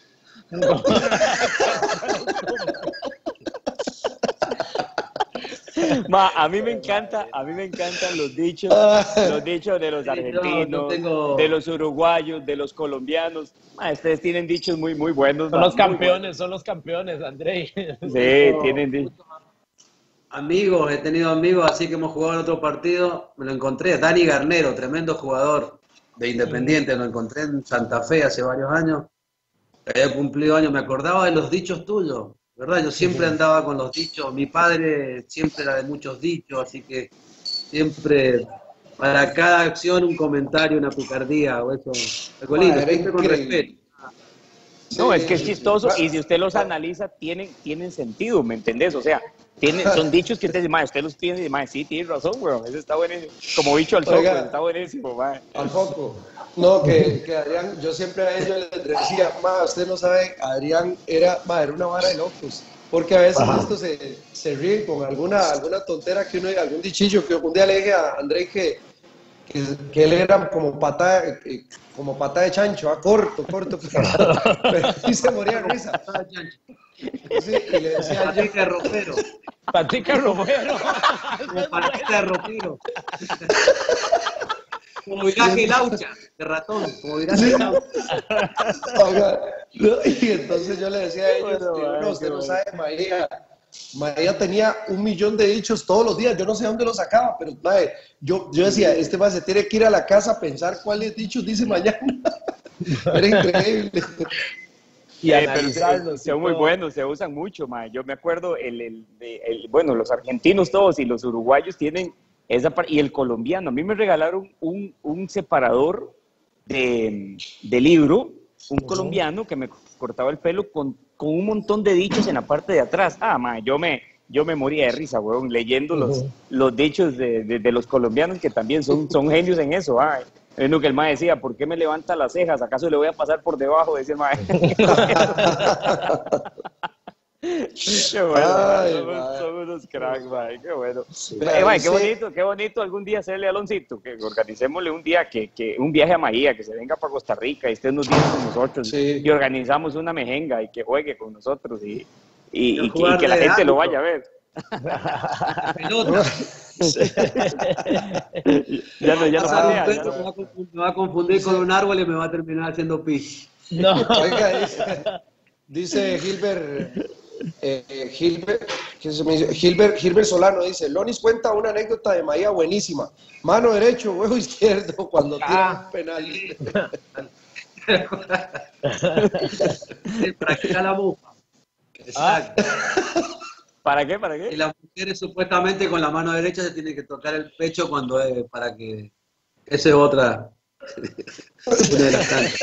Ma, a mí me encanta, a mí me encantan los dichos, los dichos de los argentinos, no, no tengo... de los uruguayos, de los colombianos. Ma, ustedes tienen dichos muy, muy buenos. Son ma, los campeones, buenos. son los campeones, André. Sí, no, tienen dichos. Amigos, he tenido amigos, así que hemos jugado en otro partido. Me lo encontré, Dani Garnero, tremendo jugador de Independiente, lo encontré en Santa Fe hace varios años. Había cumplido años, me acordaba de los dichos tuyos. ¿Verdad? Yo siempre andaba con los dichos, mi padre siempre era de muchos dichos, así que siempre, para cada acción, un comentario, una picardía, o eso, algo lindo, siempre con respeto. No, es que es chistoso, y si usted los analiza, tienen, tienen sentido, ¿me entendés? O sea, tienen, son dichos que usted dice, ma, usted los tiene, y ma, sí, tiene razón, weón, ese está buenísimo, como bicho al soco, está buenísimo, ma. Al foco. No, que, que Adrián, yo siempre a ellos les decía, ma, usted no sabe, Adrián era, ma, era una vara de locos, porque a veces Ajá. esto se, se ríen con alguna, alguna tontera que uno, algún dichillo, que un día le dije a André que, que, que él era como pata, eh, como pata de chancho, ah, corto, corto, pero sí se moría de risa. Sí, y le decía Patica de ropero. Patica Romero. Como patica de ropero. Como viraje laucha, de ratón, como viraje laucha. Y entonces yo le decía a ellos, Bueno, que, man, no, usted qué no bueno. sabe, María. María tenía un millón de dichos todos los días, yo no sé dónde los sacaba, pero mae, yo, yo decía, este mae se tiene que ir a la casa a pensar cuáles dichos dice mañana. Era increíble. Y Eh, pero analizarlos se- y son muy todo. buenos, se usan mucho, ma. Yo me acuerdo, el, el, de- el- bueno, los argentinos todos y los uruguayos tienen esa parte, y el colombiano. A mí me regalaron un, un separador de, de libro, un colombiano que me cortaba el pelo con, con un montón de dichos en la parte de atrás. Ah, ma, yo me, yo me moría de risa, weón, leyendo los, Ujú. los dichos de, de- de los colombianos, que también son, son genios en eso. Ah, es lo que el ma decía, ¿por qué me levanta las cejas? ¿Acaso le voy a pasar por debajo? Decía el ma. Qué bueno, Ay, son, mae. son unos cracks, mae, qué bueno. Vea, Eh, mae, qué dice- bonito, qué bonito algún día hacerle a Aloncito, que organicémosle un día, que, que un viaje a Maía, que se venga para Costa Rica y esté unos días con nosotros, Sí. y organizamos una mejenga y que juegue con nosotros y, y, y que, y Jugar que la de gente lo árbitro. vaya a ver. Pelota. Ya no, ya no Pasar un patea, ya perro, no- me va a confundir- me va a confundir con un árbol y me va a terminar haciendo pis. No. Oiga, dice, dice Gilbert, eh, eh, Gilbert, ¿qué se me dice? Gilbert, Gilbert Solano dice, Lonis cuenta una anécdota de Maía buenísima. Mano derecho, huevo izquierdo, cuando tira Ah. un penal. Practica la mufa. Exacto. ¿Para qué? ¿Para Y qué? las mujeres supuestamente con la mano derecha se tienen que tocar el pecho cuando es para que... Esa es otra. Una de las tantas.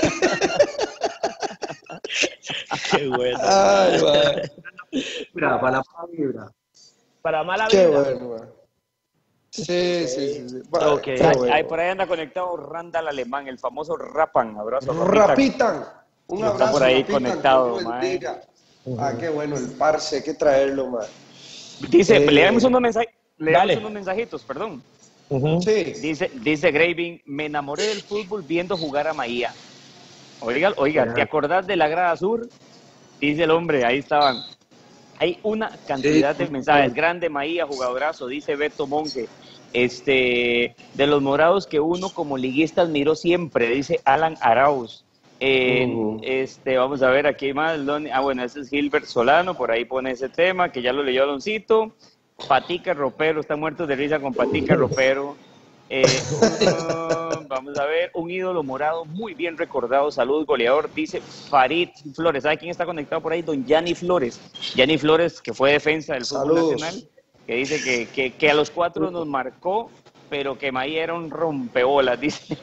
Qué bueno. Ay, mae, Mira, para la mala vibra. Para mala qué vida. bueno, mae. Sí, sí, sí. sí. Mae, Ok. qué Ay, bueno. ay, por ahí anda conectado Randall Alemán, el famoso Rapan. Abrazo, Rapita. Rapitan, un Está abrazo. por ahí Rapitan, conectado, Dios lo mae. bendiga. Ah, qué bueno, el parce, hay que traerlo, mae. Dice, Eh, leamos unos, mensaje, leamos dale. unos mensajitos, perdón. Ujú. Sí. Dice, dice Graving, me enamoré del fútbol viendo jugar a Maía. Oiga, oiga, ¿te acordás de la grada sur? Dice el hombre, ahí estaban. Hay una cantidad Sí. de mensajes. Grande Maía, jugadorazo, dice Beto Monge. Este, de los morados que uno como liguista admiró siempre, dice Alan Arauz. Eh, Ujú. este, vamos a ver aquí más. Lon- Ah, bueno, ese es Gilbert Solano, por ahí pone ese tema, que ya lo leyó Aloncito. Patica Ropero, está muerto de risa con Patica Ropero. Eh, uh, vamos a ver, un ídolo morado muy bien recordado, salud goleador, dice Farid Flores. ¿Sabe quién está conectado por ahí? Don Yanni Flores. Yanni Flores, que fue defensa del fútbol Saludos. nacional, que dice que, que, que a los cuatro nos marcó, pero que Maía era un rompebolas, dice.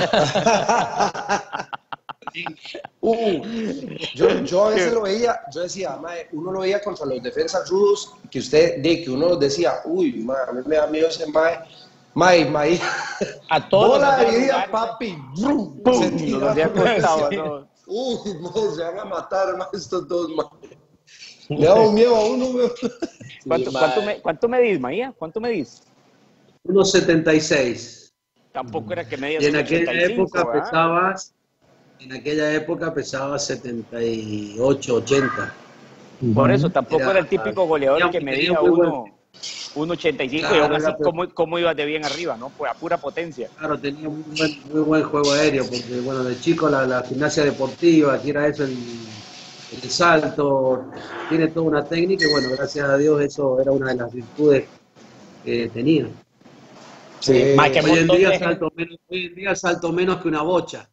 Uh, yo, yo a veces lo veía, yo decía, mae, uno lo veía contra los defensas rudos, que usted, de que uno decía, uy, mae, a mí me da miedo ese mae, mae, mae, A todos bola los de vida, lugares. papi, brum, ¡Pum! se Nos tira, había costado, sí. ¿no? Uy, no, se van a matar, mae, estos dos, mae. Le da un miedo a uno, weón. ¿Cuánto, Sí, cuánto, mae. me, ¿Cuánto medís, Maía? ¿Cuánto medís? uno setenta y seis. Tampoco era que medías Y en un aquella ochenta y cinco, época ¿verdad? pesabas, en aquella época pesaba setenta y ocho, ochenta. Por eso, tampoco Era- era el típico goleador tenía- que tenía medía muy buen- uno, uno ochenta y cinco y Claro, aún así, era- ¿cómo, cómo ibas de bien arriba, no? Pues a pura potencia. Claro, tenía muy buen, muy buen juego aéreo, porque bueno, de chico la, la gimnasia deportiva, aquí era eso, el, el salto, tiene toda una técnica y bueno, gracias a Dios eso era una de las virtudes que tenía. Sí. Mae, qué Hoy en montón día de salto menos, hoy en día salto menos que una bocha.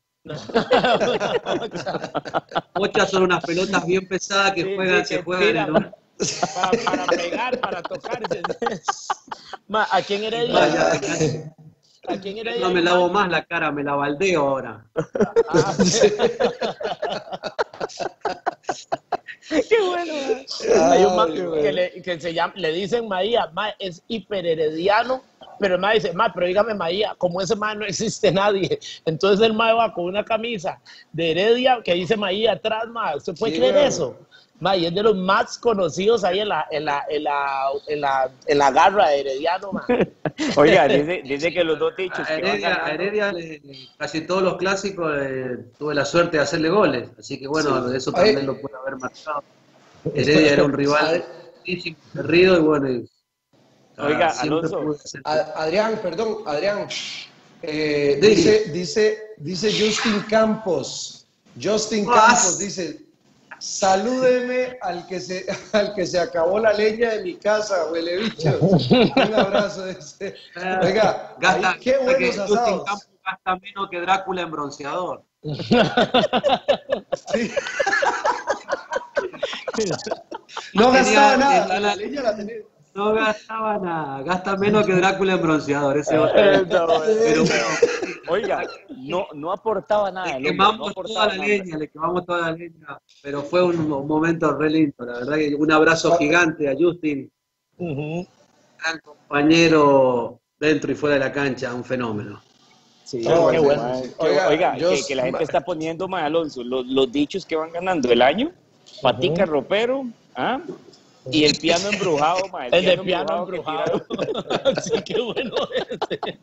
Bochas son unas pelotas bien pesadas que Sí, juegan, sí, se que juegan tiran. en un- para, para pegar, para tocarse. Ma, ¿a quién Heredia? Vaya, ya- ¿A quién Heredia? no me lavo más la cara, me la baldeo ahora. Ah, ¡Qué bueno! hay un ma Ay, güey. que, le, que se llama, le dicen Maía, ma, es hiperherediano, pero el ma dice, ma, pero dígame Maía, como ese ma no existe nadie. Entonces el ma va con una camisa de Heredia que dice Maía atrás, ma, ¿usted puede Sí, creer güey. eso? Ma, y es de los más conocidos ahí en la, en la, en la, en la, en la garra de Herediano, ma. Oiga, dice, dice que los dos dichos A que van Heredia, a ganando- Heredia le- casi todos los clásicos eh, tuve la suerte de hacerle goles, así que bueno, eso también Ay. lo puede haber marcado. Heredia era un rival muchísimo aguerrido y bueno, y, ah, Oiga, siempre Alonso. pude hacer- A- Adrián, perdón, Adrián. eh, Sí. dice, dice, dice Justin Campos. Justin Ah, Campos dice: salúdeme al que se al que se acabó la leña de mi casa, huele bicho. Un abrazo. Dice. Oiga, Gasta, ahí, qué que buenos Justin asados. Campos gasta menos que Drácula en bronceador. Sí. No gastaba Tenía- nada, tenía la la- leña la tenía. No gastaba nada, gasta menos que Drácula en bronceador, ese otro. Eh, no, Pero bueno, Oiga, no, no aportaba nada. le el hombre, quemamos no toda aportaba la nada. leña, le quemamos toda la leña, pero fue un, un momento re lindo, la verdad que un abrazo gigante a Justin, Ujú. gran compañero dentro y fuera de la cancha, un fenómeno. Sí, No, qué sí, bueno. Mae, que- Oiga, Oiga, yo- que, que la gente está poniendo, mae, Alonso, los, los dichos que van ganando el año, patica ropero, ¿ah? Y el piano embrujado, mae, El de piano que embrujado. tira- Sí, qué bueno ese.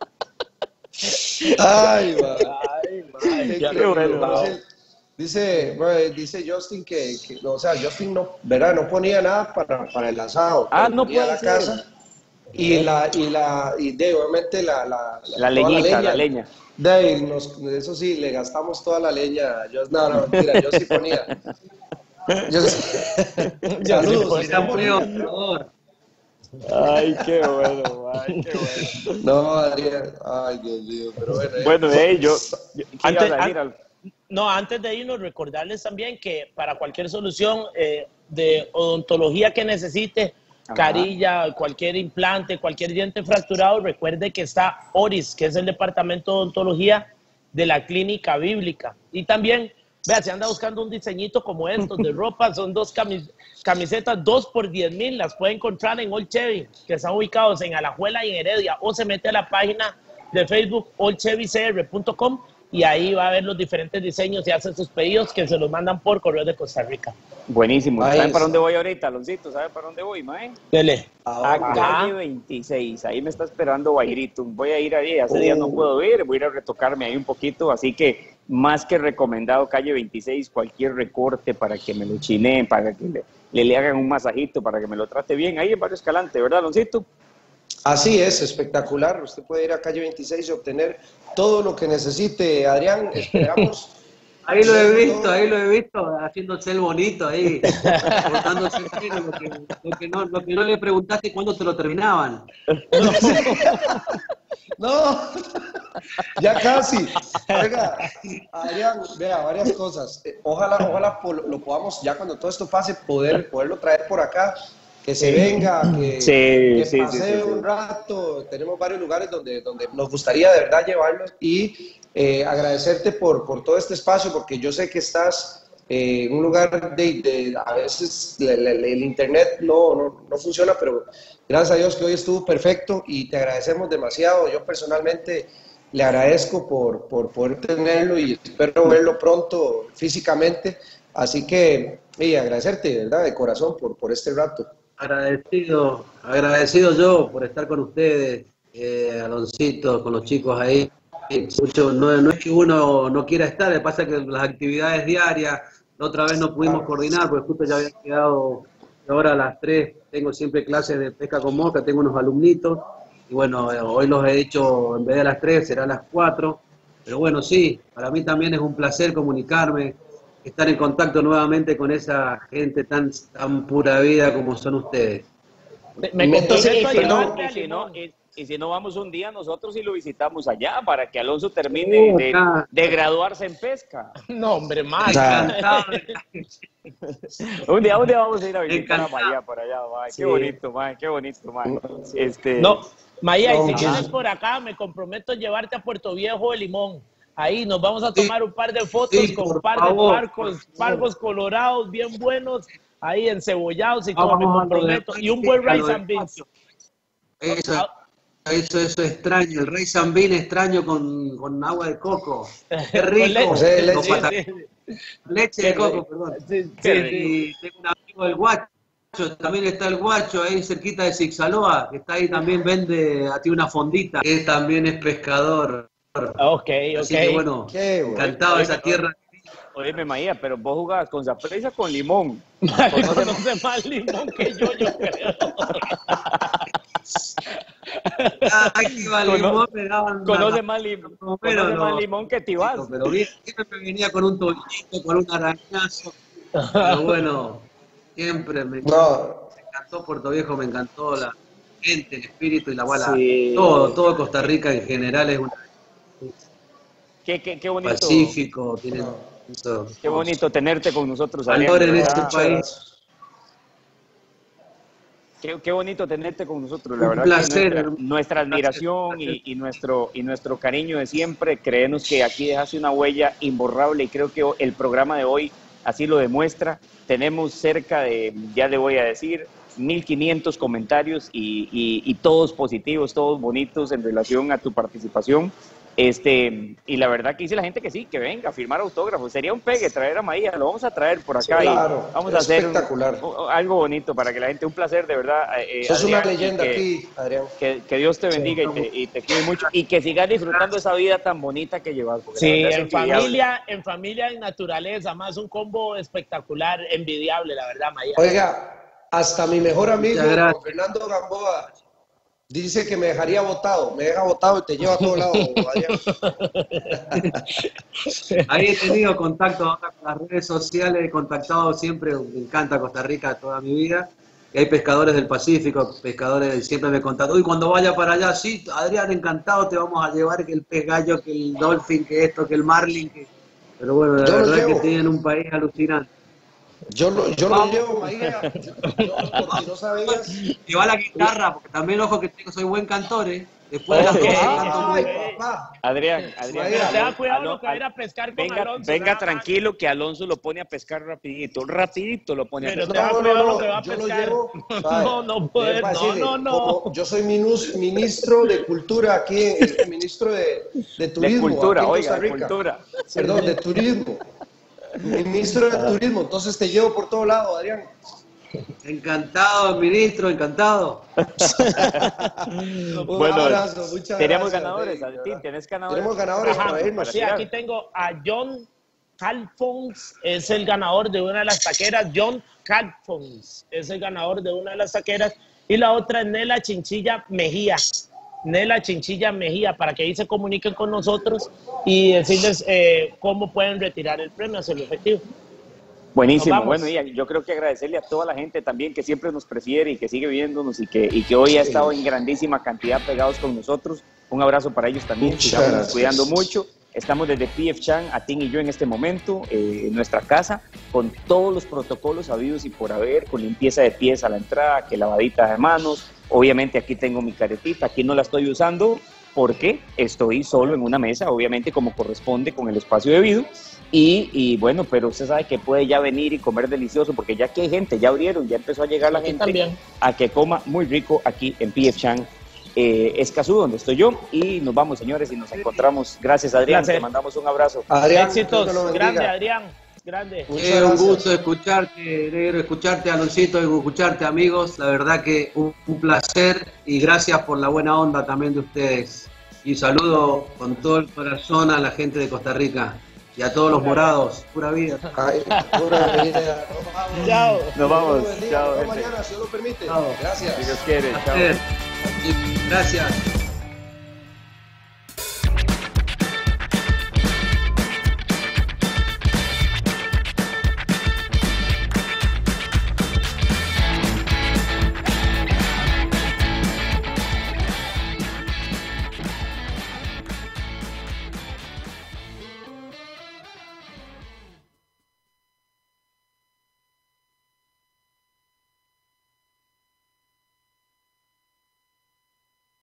Ay, va. Ay, mae, Qué piano bueno, embrujado. Dice, dice, bro, dice Justin que, que no, o sea, Justin no, ¿verdad? No ponía nada para, para el asado. Ah, pero no ponía puede la ser. casa y la y la y de obviamente la la, La toda leñita, la leña. De ahí nos, eso sí, le gastamos toda la leña. Yo, no, no, mentira, yo sí ponía. Yo sí. Saludos. Está muy ahorrador. Ay, qué bueno, ay, qué bueno. No, Adrián, ay, Dios mío, pero bueno. eh. Bueno, de ello, ¿qué Antes- ibas a decir, an- Al- No, antes de irnos, recordarles también que para cualquier solución eh, de odontología que necesite, Ajá. carilla, cualquier implante, cualquier diente fracturado, recuerde que está ORIS, que es el Departamento de Odontología de la Clínica Bíblica. Y también, vea, si anda buscando un diseñito como estos de ropa, son dos camis- camisetas dos por diez mil, las puede encontrar en Old Chevy, que están ubicados en Alajuela y en Heredia, o se mete a la página de Facebook old chevy c r punto com y ahí va a ver los diferentes diseños y hace sus pedidos que se los mandan por correo de Costa Rica. Buenísimo. Ahí ¿Saben está. para dónde voy ahorita, Aloncito? ¿Saben para dónde voy, mae? Dele. A Ahora, calle veintiséis, ahí me está esperando Guairito. Voy a ir ahí, hace días no puedo ir, voy a ir a retocarme ahí un poquito, así que más que recomendado calle veintiséis, cualquier recorte para que me lo chineen, para que le, le, le hagan un masajito, para que me lo trate bien, ahí en Barrio Escalante, ¿verdad, Aloncito? así es, espectacular. Usted puede ir a calle veintiséis y obtener todo lo que necesite. Adrián, esperamos. Ahí lo he visto, ahí lo he visto, haciéndose el bonito ahí, botándose el tiro, lo que, lo, que no, lo que no le preguntaste cuándo te lo terminaban. No, ya casi. Oiga, Adrián, vea, varias cosas. Eh, Ojalá, ojalá po- lo podamos, ya cuando todo esto pase, poder, poderlo traer por acá, que se venga, que, Sí, que sí, pase sí, sí, sí. un rato. Tenemos varios lugares donde, donde nos gustaría de verdad llevarlos y eh, agradecerte por, por todo este espacio, porque yo sé que estás eh, en un lugar de, de- a veces le- le- le- el internet no, no, no funciona, pero gracias a Dios que hoy estuvo perfecto y te agradecemos demasiado. Yo personalmente le agradezco por, por poder tenerlo y espero verlo pronto físicamente. Así que, y agradecerte, ¿verdad? De corazón por, por este rato. Agradecido, agradecido yo por estar con ustedes, eh, Aloncito, con los chicos ahí. Mucho, no, no es que uno no quiera estar, le pasa que las actividades diarias, la otra vez no pudimos coordinar, porque justo ya había quedado, ahora a las tres tengo siempre clases de pesca con mosca, tengo unos alumnitos, y bueno, eh, hoy los he hecho, en vez de a las tres, será a las cuatro, pero bueno, sí, para mí también es un placer comunicarme, estar en contacto nuevamente con esa gente tan, tan pura vida como son ustedes. Me, me No, comprometo sí, a Y si no, llevarte y a si no, Limón. y- y si no vamos un día nosotros y lo visitamos allá para que Alonso termine Uh, de, acá. de graduarse en pesca. No, hombre, más. Encantado. Un día, un día vamos a ir a visitar a Encantado. María por allá, mae. Qué Sí. bonito, mae, qué bonito, mae. Este, No, Maya, y si No, vienes ajá. por acá, me comprometo a llevarte a Puerto Viejo de Limón. Ahí nos vamos a tomar un par de fotos sí, con por un par favor, de parcos, por favor. pargos colorados bien buenos, ahí encebollados y todo, Vamos me a lo de- comprometo. Y un buen a lo rice de- and beans. Eso, eso, eso extraño, el rey Zambín extraño con, con agua de coco. Qué rico. Con O sea, leche, leche. sí, sí. Leche de coco, perdón. Sí, sí, Qué sí. Y tengo un amigo amigo el Guacho, también está el Guacho ahí cerquita de Sixaloa, que está ahí también, vende a ti una fondita, que también es pescador. Ok, Así ok. que bueno, Qué bueno. encantado de esa tierra. Oye, Maía, pero vos jugabas con Saprissa con limón. Conoce más limón que yo, yo creo. Aquí va limón, me daban Conoce una- más, lim- no, conoce no. más limón que Tibás. Pero bien, siempre me venía con un toallito, con un arañazo. Pero bueno, siempre me, No, me encantó Puerto Viejo, me encantó la gente, el espíritu y la bala. Sí. Todo, todo Costa Rica en general es un Qué, qué, qué bonito. pacífico, tiene todo. Qué bonito tenerte con nosotros, Adrián, Valor de en este verdad. país. Qué, qué bonito tenerte con nosotros, la Un verdad. placer, que nuestra, hermano. nuestra admiración placer. y, y nuestro, y nuestro cariño de siempre. Creemos que aquí dejaste una huella imborrable y creo que el programa de hoy así lo demuestra. Tenemos cerca de, ya le voy a decir, mil quinientos comentarios y, y, y todos positivos, todos bonitos en relación a tu participación. Este, y la verdad que dice la gente que sí, que venga a firmar autógrafos. Sería un pegue traer a Maía, lo vamos a traer por acá. Sí, claro, y vamos a hacer un- espectacular. un- algo bonito para que la gente, un placer de verdad. eh, sos una Adrián, y leyenda que, aquí, Adrián. Que, que Dios te bendiga y, te, y te cuide mucho y que sigas disfrutando esa vida tan bonita que llevas. porque la Sí, verdad es en envidiable. familia, en familia, en naturaleza, más un combo espectacular, envidiable, la verdad, Maya. Oiga, hasta mi mejor amigo, Muchas gracias. Fernando Gamboa, dice que me dejaría botado. Me deja botado y te lleva a todos lados, Adrián. Ahí he tenido contacto ahora con las redes sociales, he contactado siempre, me encanta Costa Rica toda mi vida. Y hay pescadores del Pacífico, pescadores siempre me contactan. Uy, cuando vaya para allá, sí, Adrián, encantado, te vamos a llevar que el pez gallo, que el dolphin, que esto, que el marlin. Que... Pero bueno, la Yo lo verdad es llevo. que tienen un país alucinante. Yo lo, yo lo Vamos. llevo, Maía. Yo, yo, por si no sabías. Lleva la guitarra, porque también, ojo, que tengo, soy buen cantor, ¿eh? Después de las Ok. cosas canto muy Ay, bien. papá. Adrián, Adrián. Maía, Ten Alon- cuidado Alon- lo que va a ir a pescar con venga, Alonso. venga nada más. tranquilo que Alonso lo pone a pescar rapidito, rapidito lo pone a Pero pescar. te- No, cuidado no, lo no, que va a yo lo pescar. llevo. No, no puede, Para no, decirle, no, no. como yo soy minus- ministro de Cultura aquí, en, ministro de, de De Turismo. cultura, aquí en oiga, Costa de Rica. cultura. Perdón, de turismo. Ministro de Turismo, entonces te llevo por todo lado, Adrián. Encantado, ministro, encantado. Un Bueno, abrazo, muchas tenemos gracias, ganadores, Adrián, Altín, ¿tenés ganadores? Tenemos ganadores Ajá, para irnos. sí, aquí tengo a John Calfons, es el ganador de una de las taqueras. John Calfons es el ganador de una de las taqueras. Y la otra es Nela Chinchilla Mejía. Nela Chinchilla Mejía, para que ahí se comuniquen con nosotros y decirles eh, cómo pueden retirar el premio, hacerlo efectivo. Buenísimo, Nos vamos. bueno, y yo creo que agradecerle a toda la gente también que siempre nos prefiere y que sigue viéndonos y que, y que hoy ha estado en grandísima cantidad pegados con nosotros. Un abrazo para ellos también, Muchas sigamos gracias. cuidando mucho. Estamos desde P F Chang, Atín y yo en este momento, eh, en nuestra casa, con todos los protocolos habidos y por haber, con limpieza de pies a la entrada, que lavadita de manos. Obviamente aquí tengo mi caretita, aquí no la estoy usando porque estoy solo en una mesa, obviamente como corresponde con el espacio debido. Y, y bueno, pero usted sabe que puede ya venir y comer delicioso, porque ya aquí hay gente, ya abrieron, ya empezó a llegar la Aquí gente también. a que coma muy rico aquí en P F Chang, eh, Escazú, donde estoy yo. Y nos vamos, señores, y nos encontramos. Gracias, Adrián, Placer. te mandamos un abrazo. Adrián, Éxitos, Dios te lo bendiga. grande Adrián, grande. Muchas Es un gracias. gusto escucharte, negro, escucharte, Aloncito, y escucharte, amigos. La verdad que un, un placer y gracias por la buena onda también de ustedes. Y saludo con todo el corazón a la gente de Costa Rica y a todos los morados. Pura vida. Ay, pura vida. Nos vamos. Chao. Nos vamos, Dios te bendiga. chao, Nos vemos gente. mañana, si Dios lo permite. Chao. Gracias. Si Dios quiere, chao. Gracias.